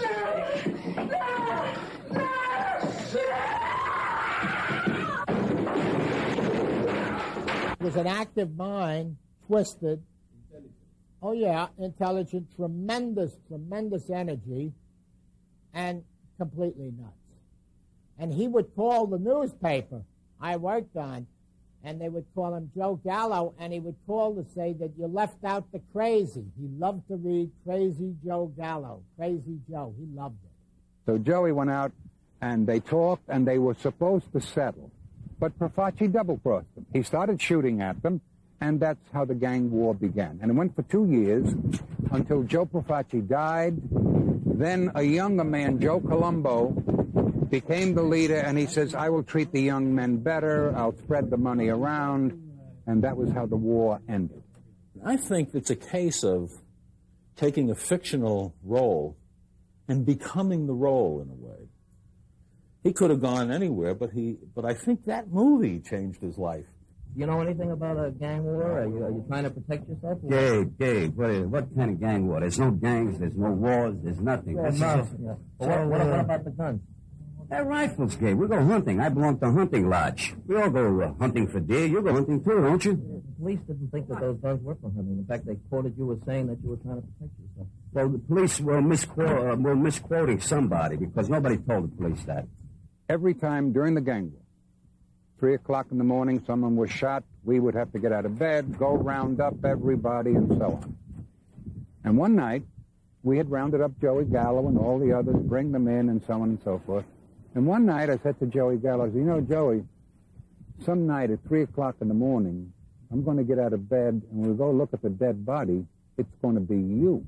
It was an active mind, twisted. Oh yeah, intelligent, tremendous energy, and completely nuts. And he would call the newspaper I worked on, and they would call him Joe Gallo, and he would call to say that you left out the crazy. He loved to read Crazy Joe Gallo, Crazy Joe. He loved it. So Joey went out, and they talked, and they were supposed to settle. But Profaci double-crossed them. He started shooting at them, and that's how the gang war began. And it went for 2 years until Joe Profaci died. Then a younger man, Joe Colombo, became the leader, and he says, I will treat the young men better, I'll spread the money around, and that was how the war ended. I think it's a case of taking a fictional role and becoming the role in a way. He could have gone anywhere, but I think that movie changed his life. You know anything about a gang war? Are you trying to protect yourself? Gabe, what kind of gang war? There's no gangs, there's no wars, there's nothing. Well, what about the guns? They're rifles, Gabe. We go hunting. I belong to a hunting lodge. We all go hunting for deer. You go hunting too, don't you? The police didn't think that those guns were for hunting. In fact, they quoted you as saying that you were trying to protect yourself. Well, the police were misquoting somebody, because nobody told the police that. Every time during the gang war, 3 o'clock in the morning, someone was shot, we would have to get out of bed, go round up everybody, and so on. And one night, we had rounded up Joey Gallo and all the others, bring them in, and so on and so forth. And one night, I said to Joey Gallo, you know, Joey, some night at 3 o'clock in the morning, I'm going to get out of bed, and we'll go look at the dead body. It's going to be you.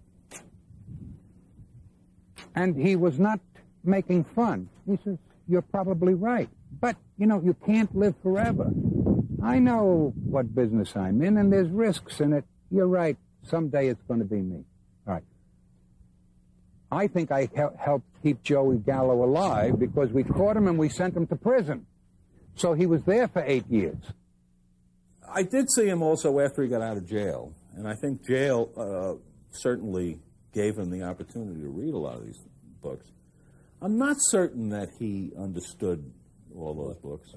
And he was not making fun. He says, you're probably right. But, you know, you can't live forever. I know what business I'm in, and there's risks in it. You're right. Someday it's going to be me. All right. I think I helped keep Joey Gallo alive because we caught him and we sent him to prison. So he was there for 8 years. I did see him also after he got out of jail. And I think jail certainly gave him the opportunity to read a lot of these books. I'm not certain that he understood all those books.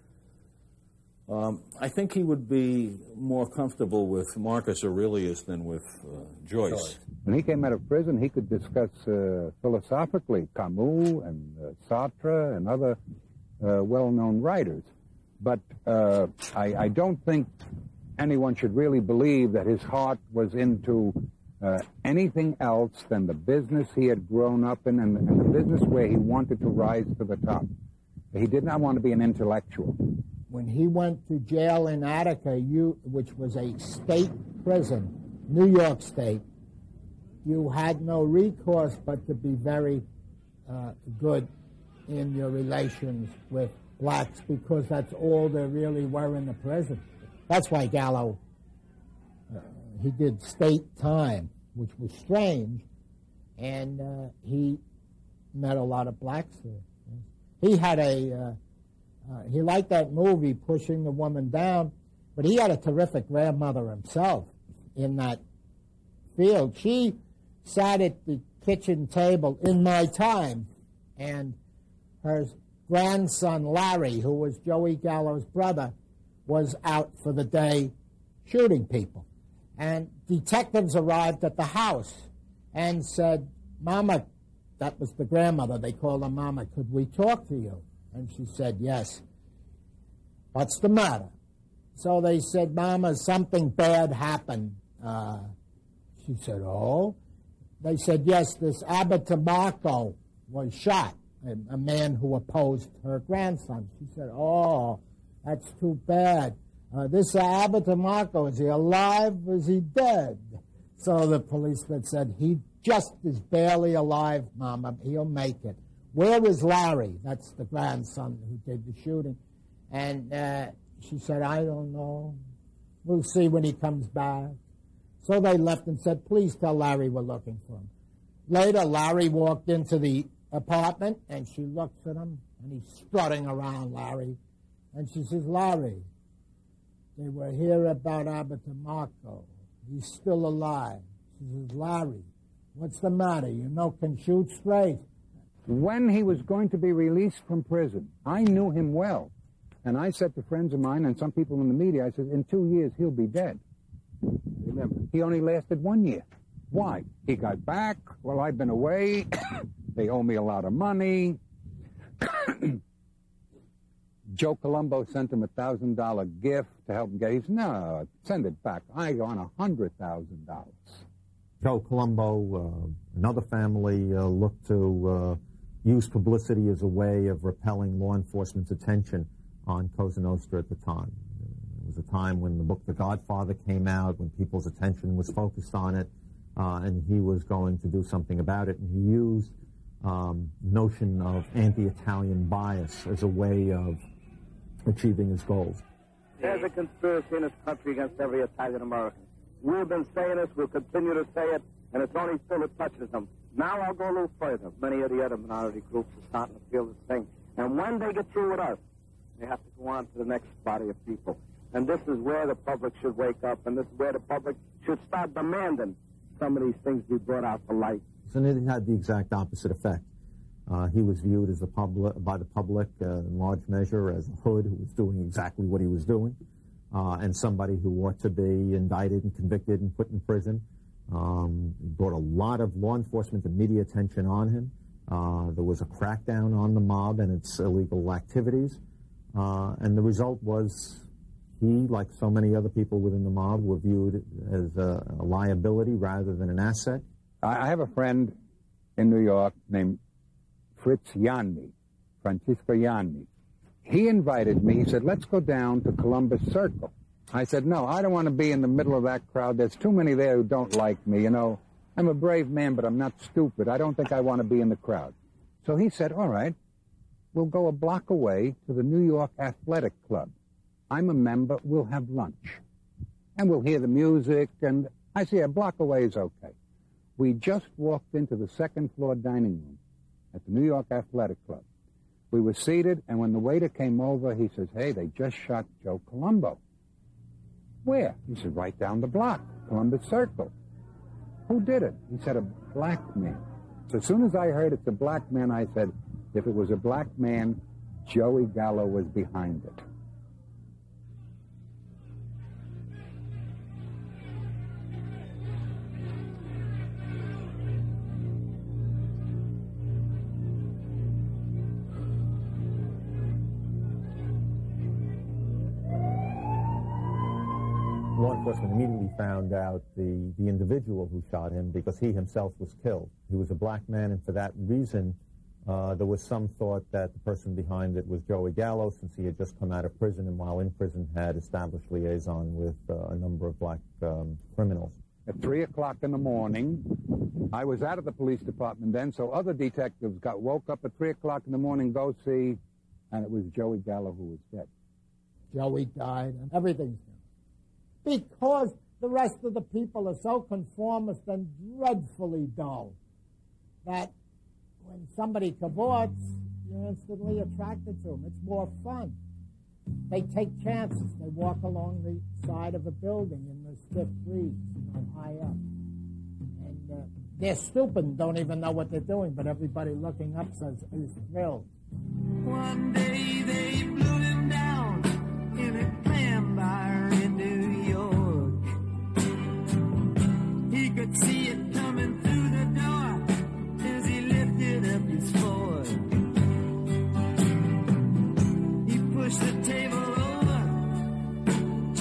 I think he would be more comfortable with Marcus Aurelius than with Joyce. When he came out of prison, he could discuss philosophically Camus and Sartre and other well-known writers. But I don't think anyone should really believe that his heart was into anything else than the business he had grown up in and the business where he wanted to rise to the top. He did not want to be an intellectual. When he went to jail in Attica, which was a state prison, New York State, you had no recourse but to be very good in your relations with blacks, because that's all there really were in the prison. That's why Gallo, he did state time, which was strange, and he met a lot of blacks there. He had he liked that movie, Pushing the Woman Down, but he had a terrific grandmother himself in that field. She sat at the kitchen table in my time, and her grandson, Larry, who was Joey Gallo's brother, was out for the day shooting people. And detectives arrived at the house and said, Mama, that was the grandmother, they called her Mama, could we talk to you? And she said, yes. What's the matter? So they said, Mama, something bad happened. She said, oh? They said, yes, this Abbott Marco was shot, a man who opposed her grandson. She said, oh, that's too bad. This Abbott Marco, is he alive or is he dead? So the policeman said, he just is barely alive, Mama. He'll make it. Where is Larry? That's the grandson who did the shooting. And she said, I don't know. We'll see when he comes back. So they left and said, please tell Larry we're looking for him. Later, Larry walked into the apartment, and she looks at him, and he's strutting around Larry. And she says, Larry, they were here about Abbott Marco. He's still alive. She says, Larry, what's the matter? You can shoot straight. When he was going to be released from prison, I knew him well. And I said to friends of mine and some people in the media, I said, in 2 years, he'll be dead. Remember, he only lasted 1 year. Why? He got back. Well, I've been away. They owe me a lot of money. Joe Colombo sent him a $1,000 gift to help him get. He said, no, send it back. I want $100,000. Joe Colombo, another family, looked to use publicity as a way of repelling law enforcement's attention on Cosa Nostra at the time. It was a time when the book The Godfather came out, when people's attention was focused on it, and he was going to do something about it, and he used notion of anti-Italian bias as a way of achieving his goals. There's a conspiracy in this country against every Italian American. We've been saying this, we'll continue to say it, and it's only Phil that touches them. Now I'll go a little further. Many of the other minority groups are starting to feel this thing. And when they get through with us, they have to go on to the next body of people. And this is where the public should wake up, and this is where the public should start demanding some of these things be brought out to light. And it had the exact opposite effect. He was viewed as by the public in large measure as a hood who was doing exactly what he was doing, and somebody who ought to be indicted and convicted and put in prison. He brought a lot of law enforcement and media attention on him. There was a crackdown on the mob and its illegal activities, and the result was he, like so many other people within the mob, were viewed as a liability rather than an asset. I have a friend in New York named Fritz Yanni, Francisco Yanni. He invited me. He said, let's go down to Columbus Circle. I said, no, I don't want to be in the middle of that crowd. There's too many there who don't like me. You know, I'm a brave man, but I'm not stupid. I don't think I want to be in the crowd. So he said, all right, we'll go a block away to the New York Athletic Club. I'm a member. We'll have lunch. And we'll hear the music. And I say, a block away is okay. We just walked into the second-floor dining room at the New York Athletic Club. We were seated, and when the waiter came over, he says, hey, they just shot Joe Colombo. Where? He said, right down the block, Columbus Circle. Who did it? He said, a black man. So as soon as I heard it's a black man, I said, if it was a black man, Joey Gallo was behind it. Law enforcement immediately found out the individual who shot him because he himself was killed. He was a black man, and for that reason, there was some thought that the person behind it was Joey Gallo, since he had just come out of prison, and while in prison had established liaison with a number of black criminals. At 3 o'clock in the morning, I was out of the police department then, so other detectives woke up at 3 o'clock in the morning, go see, and it was Joey Gallo who was dead. Joey died, and everything's done. Because the rest of the people are so conformist and dreadfully dull that when somebody cavorts, you're instantly attracted to them. It's more fun. They take chances. They walk along the side of a building in the stiff breeze, high up. And they're stupid and don't even know what they're doing, but everybody looking up says, is thrilled. One day they blew him down in a clam bar in New York. He could see it coming through the door as he lifted up his fork. He pushed the table over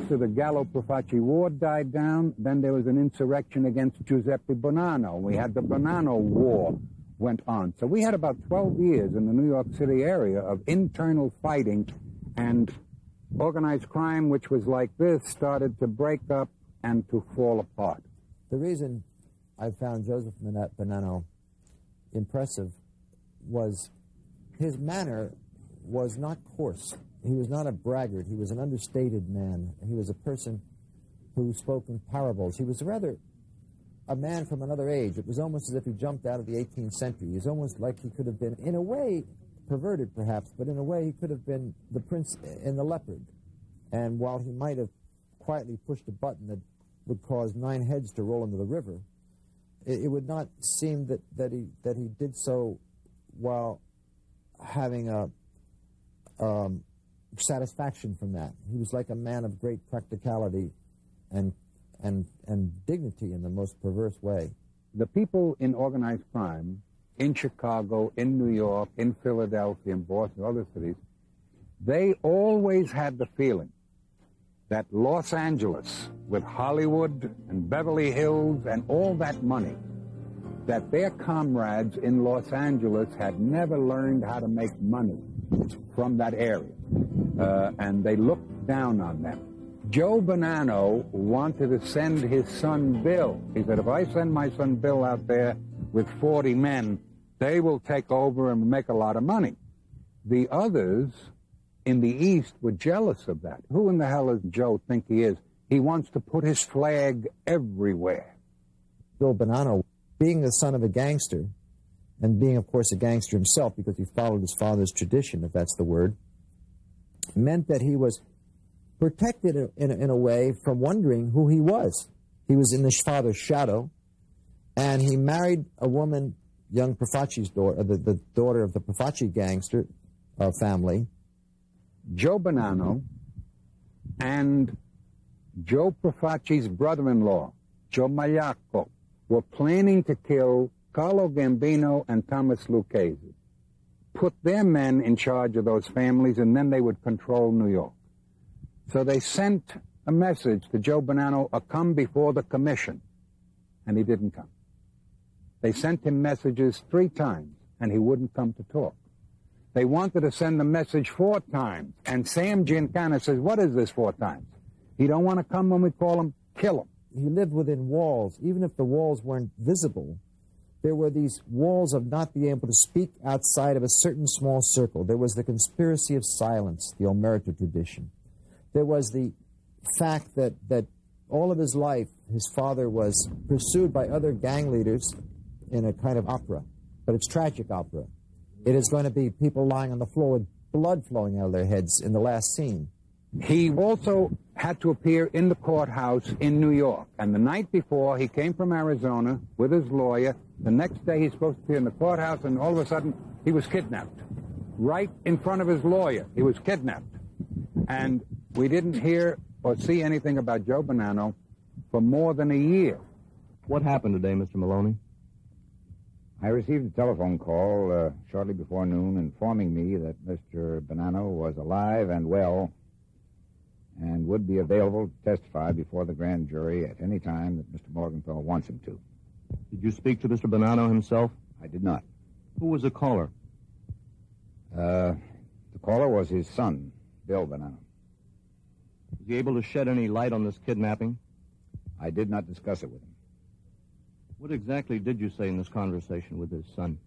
after the Gallo-Profaci War died down, then there was an insurrection against Giuseppe Bonanno. We had the Bonanno War went on. So we had about 12 years in the New York City area of internal fighting, and organized crime, which was like this, started to break up and to fall apart. The reason I found Joseph Bonanno impressive was his manner was not coarse. He was not a braggart. He was an understated man. He was a person who spoke in parables. He was rather a man from another age. It was almost as if he jumped out of the 18th century. He was almost like he could have been, in a way, perverted perhaps, but in a way he could have been the prince in the leopard. And while he might have quietly pushed a button that would cause 9 heads to roll into the river, it would not seem that he did so while having a satisfaction from that. He was like a man of great practicality and dignity in the most perverse way. The people in organized crime in Chicago, in New York, in Philadelphia, in Boston, other cities, they always had the feeling that Los Angeles, with Hollywood and Beverly Hills and all that money, that their comrades in Los Angeles had never learned how to make money from that area. And they looked down on them. Joe Bonanno wanted to send his son Bill. He said, if I send my son Bill out there with 40 men, they will take over and make a lot of money. The others in the East were jealous of that. Who in the hell does Joe think he is? He wants to put his flag everywhere. Bill Bonanno, being the son of a gangster, and being, of course, a gangster himself because he followed his father's tradition, if that's the word, meant that he was protected in a way from wondering who he was. He was in his father's shadow, and he married a woman, young Profaci's daughter, the daughter of the Profaci gangster family. Joe Bonanno and Joe Profaci's brother-in-law, Joe Magliacco, were planning to kill Carlo Gambino and Thomas Lucchese, put their men in charge of those families, and then they would control New York. So they sent a message to Joe Bonanno, come before the commission, and he didn't come. They sent him messages 3 times, and he wouldn't come to talk. They wanted to send the message 4 times, and Sam Giancana says, what is this 4 times? He don't want to come when we call him, kill him. He lived within walls. Even if the walls weren't visible, there were these walls of not being able to speak outside of a certain small circle. There was the conspiracy of silence, the Omerta tradition. There was the fact that all of his life, his father was pursued by other gang leaders in a kind of opera, but it's tragic opera. It is going to be people lying on the floor with blood flowing out of their heads in the last scene. He also had to appear in the courthouse in New York, and the night before, he came from Arizona with his lawyer. The next day, he's supposed to appear in the courthouse, and all of a sudden, he was kidnapped. Right in front of his lawyer, he was kidnapped. And we didn't hear or see anything about Joe Bonanno for more than a year. What happened today, Mr. Maloney? I received a telephone call shortly before noon informing me that Mr. Bonanno was alive and well and would be available to testify before the grand jury at any time that Mr. Morgenthau wants him to. Did you speak to Mr. Bonanno himself? I did not. Who was the caller? The caller was his son, Bill Bonanno. Was he able to shed any light on this kidnapping? I did not discuss it with him. What exactly did you say in this conversation with his son?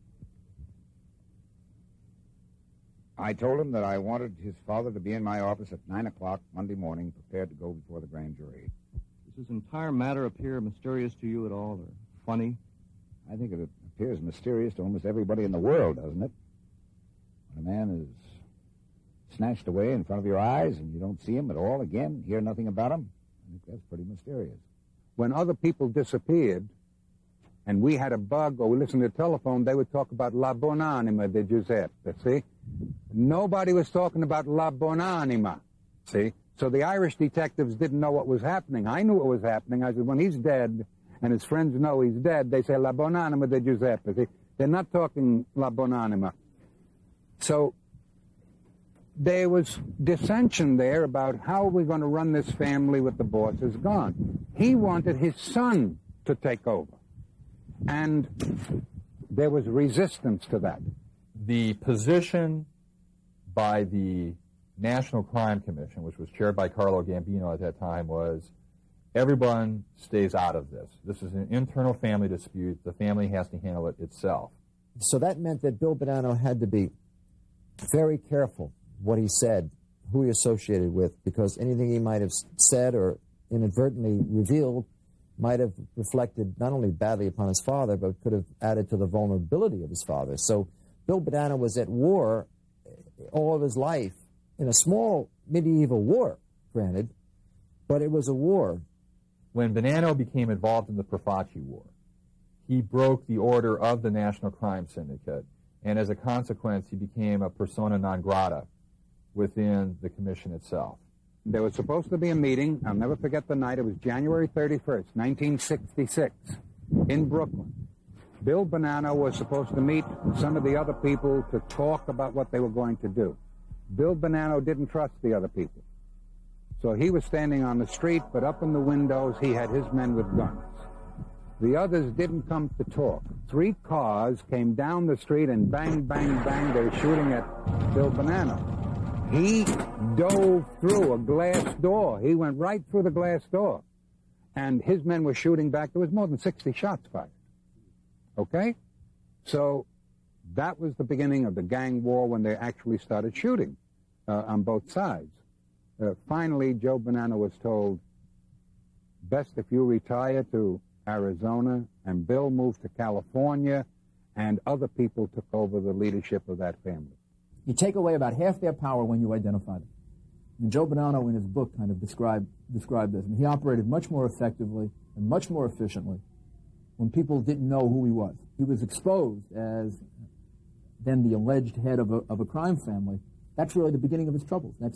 I told him that I wanted his father to be in my office at 9 o'clock Monday morning, prepared to go before the grand jury. Does this entire matter appear mysterious to you at all, or funny? I think it appears mysterious to almost everybody in the world, doesn't it? When a man is snatched away in front of your eyes and you don't see him at all again, hear nothing about him, I think that's pretty mysterious. When other people disappeared, and we had a bug or we listened to the telephone, they would talk about La Buonanima di Giuseppe, see? Nobody was talking about La Buonanima, see? So the Irish detectives didn't know what was happening. I knew what was happening. I said, when he's dead, and his friends know he's dead, they say La Buonanima di Giuseppe, see? They're not talking La Buonanima. So there was dissension there about how we're going to run this family with the bosses gone. He wanted his son to take over. And there was resistance to that. The position by the National Crime Commission, which was chaired by Carlo Gambino at that time, was everyone stays out of this. This is an internal family dispute. The family has to handle it itself. So that meant that Bill Bonanno had to be very careful what he said, who he associated with, because anything he might have said or inadvertently revealed might have reflected not only badly upon his father, but could have added to the vulnerability of his father. So Bill Bonanno was at war all of his life, in a small medieval war, granted, but it was a war. When Bonanno became involved in the Profaci War, he broke the order of the National Crime Syndicate, and as a consequence, he became a persona non grata within the commission itself. There was supposed to be a meeting. I'll never forget the night. It was January 31st, 1966, in Brooklyn. Bill Bonanno was supposed to meet some of the other people to talk about what they were going to do. Bill Bonanno didn't trust the other people. So he was standing on the street, but up in the windows, he had his men with guns. The others didn't come to talk. 3 cars came down the street and bang, bang, bang, they were shooting at Bill Bonanno. He dove through a glass door. He went right through the glass door. And his men were shooting back. There was more than 60 shots fired. Okay? So that was the beginning of the gang war when they actually started shooting on both sides. Finally, Joe Bonanno was told, best if you retire to Arizona, and Bill moved to California, and other people took over the leadership of that family. You take away about half their power when you identify them. And Joe Bonanno, in his book, kind of described this. And he operated much more effectively and much more efficiently when people didn't know who he was. He was exposed as then the alleged head of a crime family. That's really the beginning of his troubles. That's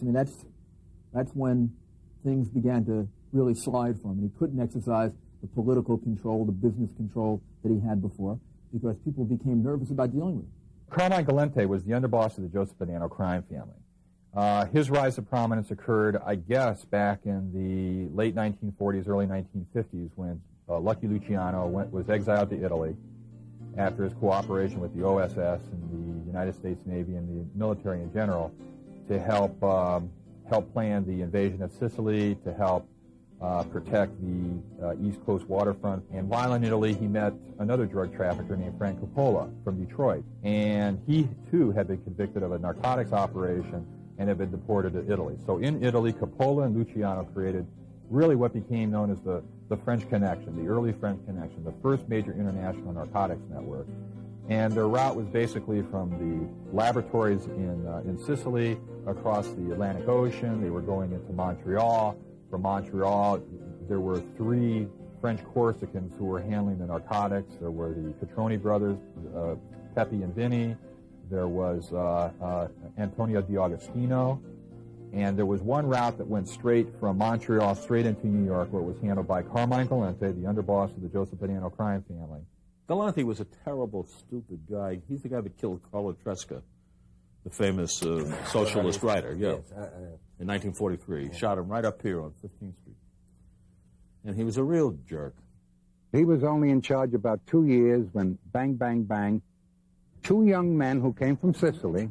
when things began to really slide for him. And he couldn't exercise the political control, the business control that he had before, because people became nervous about dealing with him. Carmine Galante was the underboss of the Joseph Bonanno crime family. His rise to prominence occurred, I guess, back in the late 1940s, early 1950s, when Lucky Luciano was exiled to Italy after his cooperation with the OSS and the United States Navy and the military in general to help plan the invasion of Sicily, to help protect the East Coast waterfront. And while in Italy, he met another drug trafficker named Frank Coppola from Detroit. And he, too, had been convicted of a narcotics operation and had been deported to Italy. So in Italy, Coppola and Luciano created really what became known as the French Connection, the early French Connection, the first major international narcotics network. And their route was basically from the laboratories in Sicily across the Atlantic Ocean. They were going into Montreal. From Montreal, there were 3 French Corsicans who were handling the narcotics. There were the Catroni brothers, Pepe and Vinny. There was Antonio D'Agostino. And there was one route that went straight from Montreal straight into New York, where it was handled by Carmine Galante, the underboss of the Joseph Bonanno crime family. Galante was a terrible, stupid guy. He's the guy that killed Carlo Tresca, the famous socialist writer, in 1943. He shot him right up here on 15th Street. And he was a real jerk. He was only in charge about 2 years when, bang, bang, bang, 2 young men who came from Sicily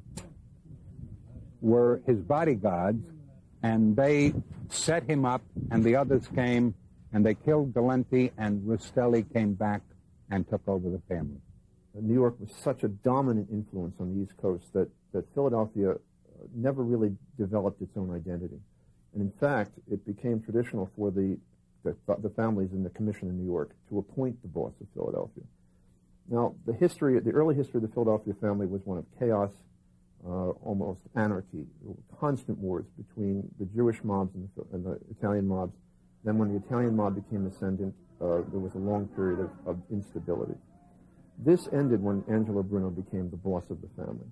were his bodyguards, and they set him up, and the others came, and they killed Galante, and Rustelli came back and took over the family. New York was such a dominant influence on the East Coast that Philadelphia never really developed its own identity. And in fact, it became traditional for the families in the commission in New York to appoint the boss of Philadelphia. Now, the early history of the Philadelphia family was one of chaos, almost anarchy. There were constant wars between the Jewish mobs and the Italian mobs. Then when the Italian mob became ascendant, there was a long period of instability. This ended when Angelo Bruno became the boss of the family.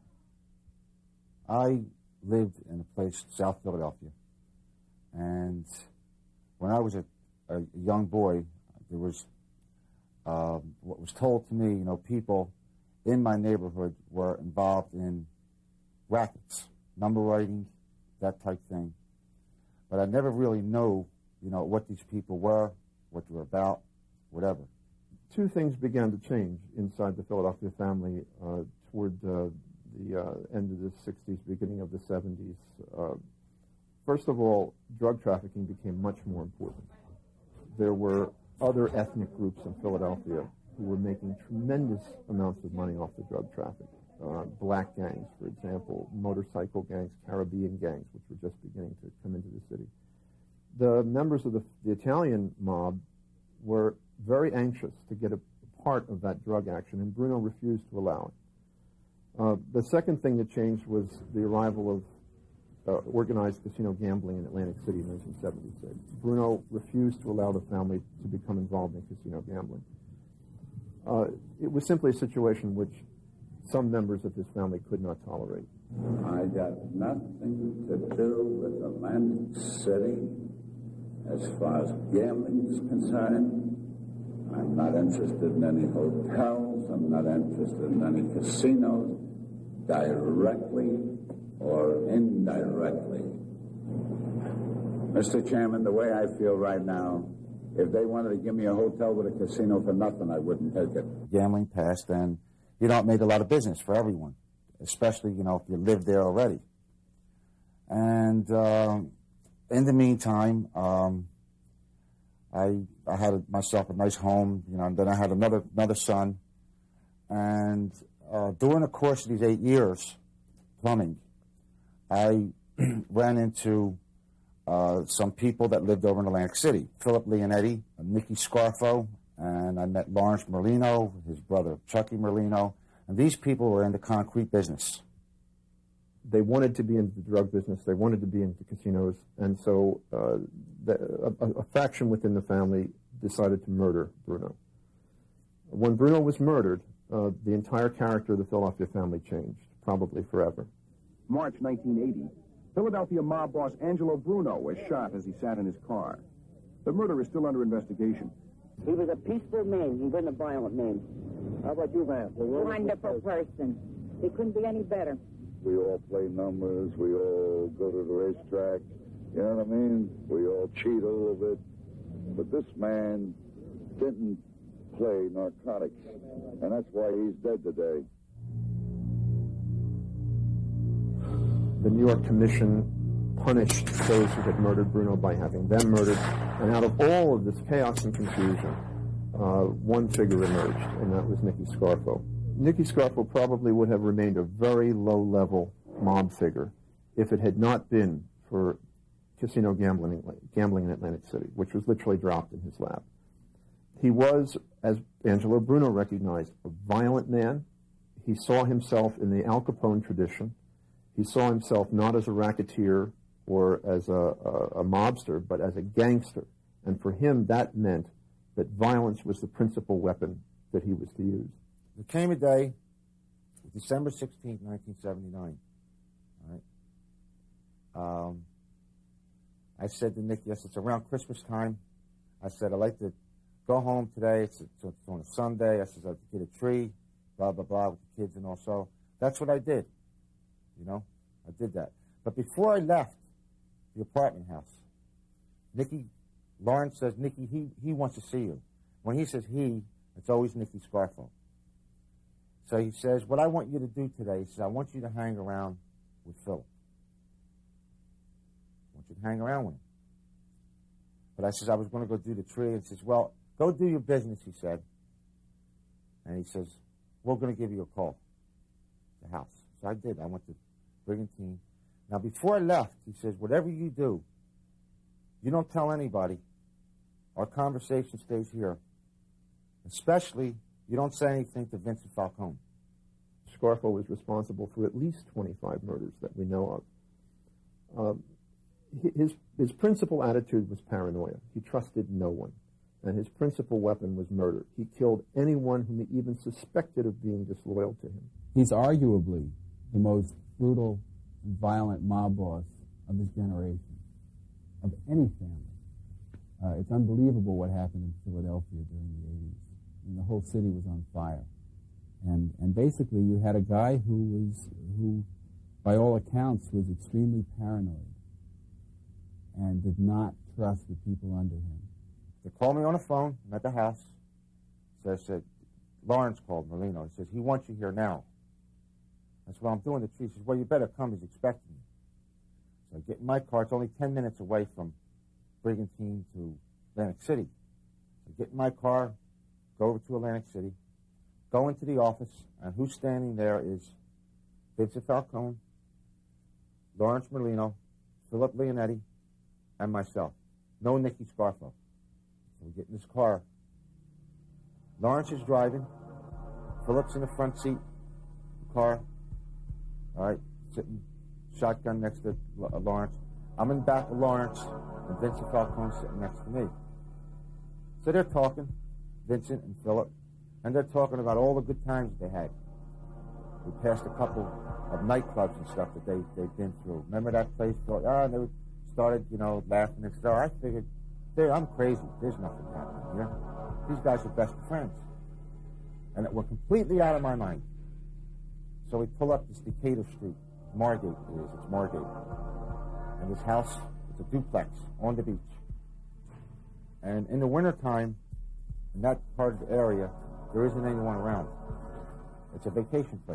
I lived in a place, South Philadelphia, and when I was a young boy, there was what was told to me, people in my neighborhood were involved in rackets, number writing, that type thing. But I never really knew, what these people were, what they were about, whatever. Two things began to change inside the Philadelphia family toward the end of the 60s, beginning of the 70s. First of all, drug trafficking became much more important. There were other ethnic groups in Philadelphia who were making tremendous amounts of money off the drug traffic. Black gangs, for example, motorcycle gangs, Caribbean gangs, which were just beginning to come into the city. The members of the Italian mob were very anxious to get a part of that drug action, and Bruno refused to allow it. The second thing that changed was the arrival of organized casino gambling in Atlantic City in 1976. Bruno refused to allow the family to become involved in casino gambling. It was simply a situation which some members of his family could not tolerate. I got nothing to do with Atlantic City as far as gambling is concerned. I'm not interested in any hotels. I'm not interested in any casinos, directly or indirectly. Mr. Chairman, the way I feel right now, if they wanted to give me a hotel with a casino for nothing, I wouldn't take it. Gambling passed, and it made a lot of business for everyone, especially, if you lived there already. And in the meantime, I had myself a nice home, and then I had another son. And during the course of these 8 years, plumbing, I ran into some people that lived over in Atlantic City, Philip Leonetti, Nicky Scarfo, and I met Lawrence Merlino, his brother Chucky Merlino, and these people were in the concrete business. They wanted to be into the drug business, they wanted to be into casinos, and so a faction within the family decided to murder Bruno. When Bruno was murdered, the entire character of the Philadelphia family changed, probably forever. March 1980, Philadelphia mob boss Angelo Bruno was shot as he sat in his car. The murder is still under investigation. He was a peaceful man. He wasn't a violent man. How about you, Vance? Wonderful person. He couldn't be any better. We all play numbers. We all go to the racetrack. You know what I mean? We all cheat a little bit. But this man didn't play narcotics, and that's why he's dead today. The New York Commission punished those who had murdered Bruno by having them murdered. And out of all of this chaos and confusion, one figure emerged, and that was Nicky Scarfo. Nicky Scarfo probably would have remained a very low-level mob figure if it had not been for casino gambling in Atlantic City, which was literally dropped in his lap. He was, as Angelo Bruno recognized, a violent man. He saw himself in the Al Capone tradition. He saw himself not as a racketeer or as a mobster, but as a gangster. And for him, that meant that violence was the principal weapon that he was to use. There came a day, December 16, 1979. All right. I said to Nicky, it's around Christmas time. I said, I'd like to go home today. It's on a Sunday. I said, I'd like to get a tree, blah, blah, blah, with the kids and all. So that's what I did. I did that. But before I left the apartment house, Lawrence says, Nicky, he wants to see you. When he says he, it's always Nicky Scarfo. So he says, what I want you to do today, he says, I want you to hang around with Philip. I want you to hang around with him. But I says, I was going to go do the tree. And he says, well, go do your business, he said. And he says, we're going to give you a call at the house. So I did. I went to Brigantine. Now, before I left, he says, whatever you do, you don't tell anybody. Our conversation stays here. Especially, you don't say anything to Vincent Falcone. Scarfo was responsible for at least 25 murders that we know of. His principal attitude was paranoia. He trusted no one. And his principal weapon was murder. He killed anyone whom he even suspected of being disloyal to him. He's arguably the most brutal and violent mob boss of his generation, of any family. It's unbelievable what happened in Philadelphia during the 80s. And the whole city was on fire. And basically you had a guy who by all accounts, was extremely paranoid and did not trust the people under him. They called me on the phone. I'm at the house. So I said, Lawrence called Merlino. He says, he wants you here now. That's what I'm doing. The tree. He says, well, you better come. He's expecting you. So I get in my car. It's only 10 minutes away from Brigantine to Atlantic City. So I get in my car, go over to Atlantic City, go into the office, and who's standing there is Vincent Falcone, Lawrence Merlino, Philip Leonetti, and myself. No Nicky Scarfo. So we get in this car. Lawrence is driving. Philip's in the front seat of the car. All right, sitting shotgun next to Lawrence. I'm in the back of Lawrence, and Vincent Falcone sitting next to me. So they're talking, Vincent and Philip, and they're talking about all the good times they had. We passed a couple of nightclubs and stuff that they've been through. Remember that place? And they started, laughing and stuff. I figured, I'm crazy. There's nothing happening here. These guys are best friends. And we're completely out of my mind. So we pull up this Decatur Street. Margate it is. It's Margate. And this house, it's a duplex on the beach. And in the wintertime, in that part of the area, there isn't anyone around. It's a vacation place.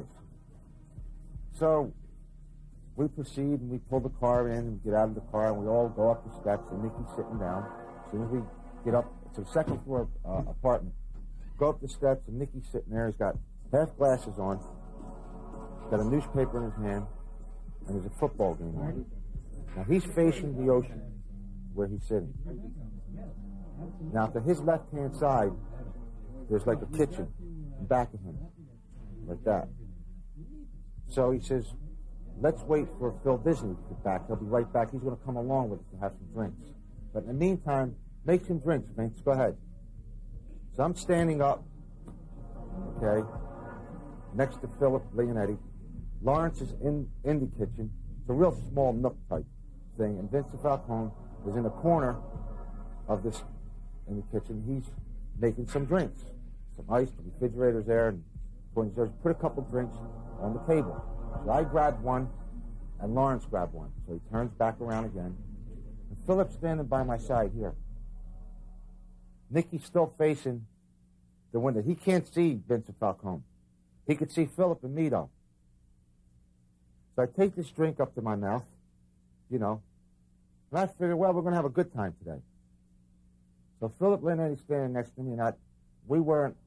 So we proceed and we pull the car in and get out of the car and we all go up the steps and Nicky's sitting down. As soon as we get up, it's a second floor apartment. Go up the steps and Nicky's sitting there. He's got half glasses on. He's got a newspaper in his hand and there's a football game on. Now he's facing the ocean where he's sitting. Now to his left-hand side, there's like a kitchen in back of him, like that. So he says, let's wait for Phil Disney to get back. He'll be right back. He's going to come along with us to have some drinks. But in the meantime, make some drinks, Vince. Go ahead. So I'm standing up, okay, next to Philip Leonetti. Lawrence is in the kitchen. It's a real small nook type thing. And Vincent Falcone is in the corner of this, in the kitchen. He's making some drinks. Some ice, the refrigerator's there, and put a couple drinks on the table. So I grabbed one, and Lawrence grabbed one. So he turns back around again. And Philip's standing by my side here. Nicky's still facing the window. He can't see Vincent Falcone. He could see Philip and me, though. So I take this drink up to my mouth, and I figure, well, we're going to have a good time today. So Philip Leonetti's standing next to me, and we weren't.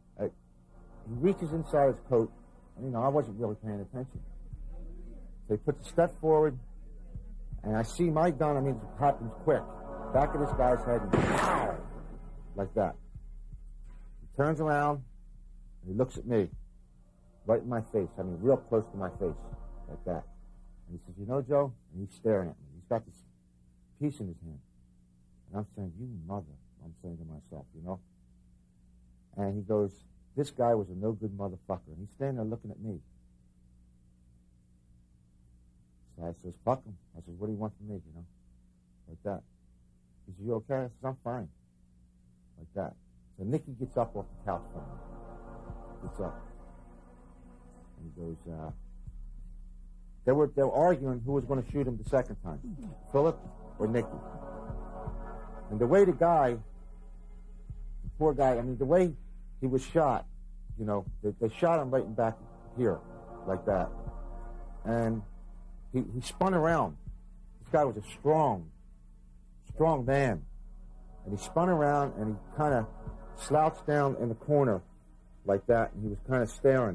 He reaches inside his coat, and, I wasn't really paying attention. So he puts a step forward, and I see my gun. It happens quick. Back of this guy's head, and pow! Like that. He turns around, and he looks at me, right in my face. Real close to my face, like that. And he says, Joe? And he's staring at me. He's got this piece in his hand. And I'm saying, you mother, I'm saying to myself, And he goes, this guy was a no-good motherfucker. And he's standing there looking at me. So I says, fuck him. I says, what do you want from me, Like that. He says, you okay? I says, I'm fine. Like that. So Nicky gets up off the couch from me. Gets up. And he goes, they were arguing who was going to shoot him the second time. Philip or Nicky. And the way the poor guy, the way he was shot, they shot him right in back here, like that. And he spun around. This guy was a strong man. And he spun around and he kind of slouched down in the corner like that, and he was kind of staring,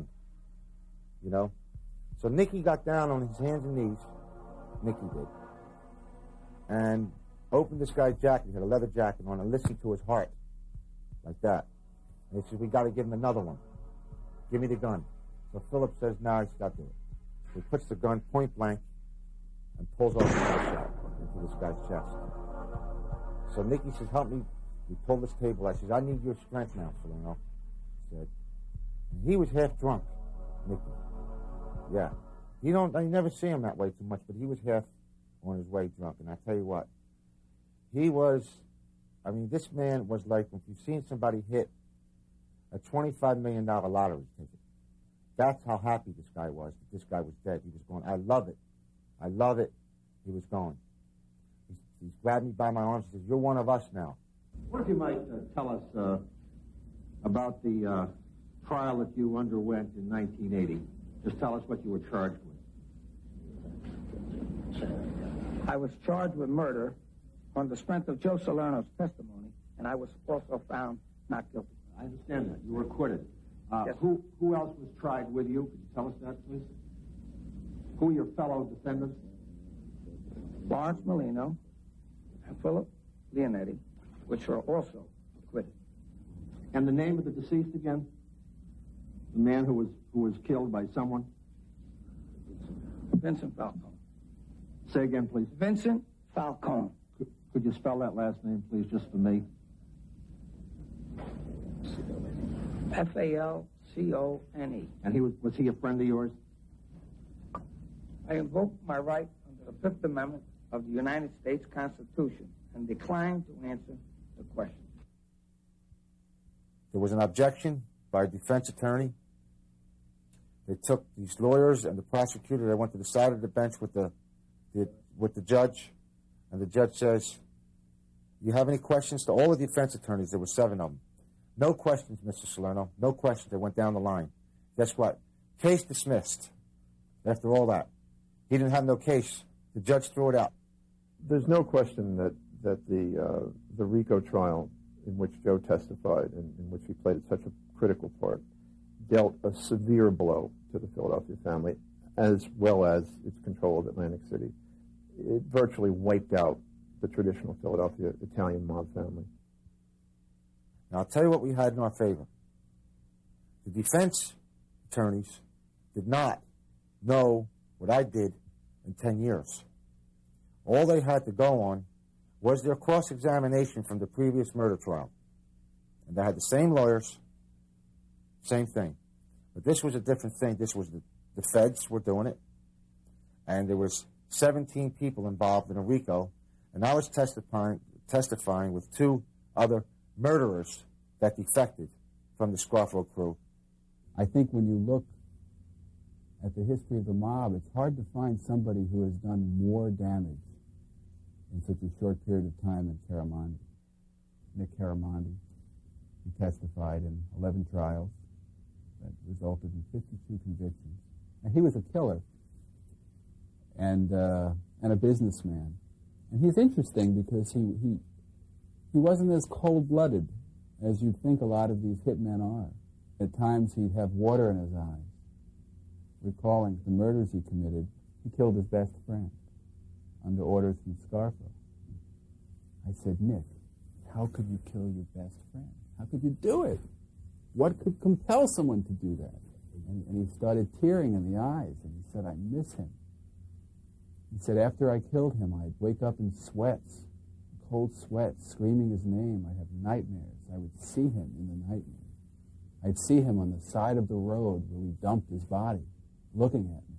So Nicky got down on his hands and knees, Nicky did, and opened this guy's jacket. He had a leather jacket on and listened to his heart, like that. And he said, we got to give him another one. Give me the gun. So Philip says, no, he's got to do it. So he puts the gun point blank and pulls off another shot into this guy's chest. So Nicky says, help me. We pull this table. I says, I need your strength now, Solano. He said. And he was half drunk, Nicky. Yeah. You never see him that way too much, but he was half on his way drunk. And I tell you what, he was, this man was like, if you've seen somebody hit a $25 million lottery ticket, That's how happy this guy was. This guy was dead. He was going, I love it. I love it. He was going. He grabbed me by my arms and says, you're one of us now. What if you might tell us about the trial that you underwent in 1980? Just tell us what you were charged with. I was charged with murder on the strength of Joe Salerno's testimony, and I was also found not guilty. I understand that. You were acquitted. Yes. Who else was tried with you? Could you tell us that, please? Who are your fellow defendants? Lawrence Molino and Philip Leonetti, which are also acquitted. And the name of the deceased again? The man who was killed by someone? Vincent Falcone. Say again, please. Vincent Falcone. Could you spell that last name, please, just for me? Falcone. And was he a friend of yours? I invoked my right under the Fifth Amendment of the United States Constitution and declined to answer the question. There was an objection by a defense attorney. They took these lawyers and the prosecutor. They went to the side of the bench with the judge, and the judge says, "You have any questions?" To all the defense attorneys, there were 7 of them. No questions, Mr. Salerno. No questions. They went down the line. Guess what? Case dismissed. After all that, he didn't have no case. The judge threw it out. There's no question that the RICO trial in which Joe testified and in which he played such a critical part dealt a severe blow to the Philadelphia family, as well as its control of Atlantic City. It virtually wiped out the traditional Philadelphia Italian mob family. Now, I'll tell you what we had in our favor. The defense attorneys did not know what I did in 10 years. All they had to go on was their cross-examination from the previous murder trial. And they had the same lawyers, same thing. But this was a different thing. This was the feds were doing it. And there was 17 people involved in a RICO. And I was testifying with 2 other murderers that defected from the Scarfo crew. I think when you look at the history of the mob, it's hard to find somebody who has done more damage in such a short period of time than Caramandi. Nick Caramandi. He testified in 11 trials that resulted in 52 convictions. And he was a killer and a businessman. And he's interesting because he wasn't as cold-blooded as you'd think a lot of these hitmen are. At times he'd have water in his eyes. Recalling the murders he committed, he killed his best friend under orders from Scarfo. I said, "Nick, how could you kill your best friend? How could you do it? What could compel someone to do that?" And he started tearing in the eyes, and he said, "I miss him." He said, "After I killed him, I'd wake up in sweats, cold sweats, screaming his name. I'd have nightmares. I would see him in the nightmares. I'd see him on the side of the road where we dumped his body, looking at me."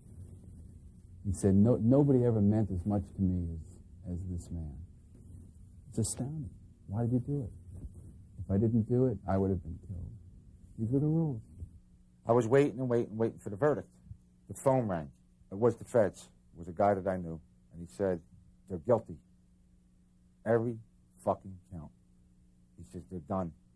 He said, nobody ever meant as much to me as this man. It's astounding. Why did he do it? If I didn't do it, I would have been killed. These were the rules. I was waiting for the verdict. The phone rang. It was the feds. It was a guy that I knew. And he said, "They're guilty. Every fucking count." He says, "They're done.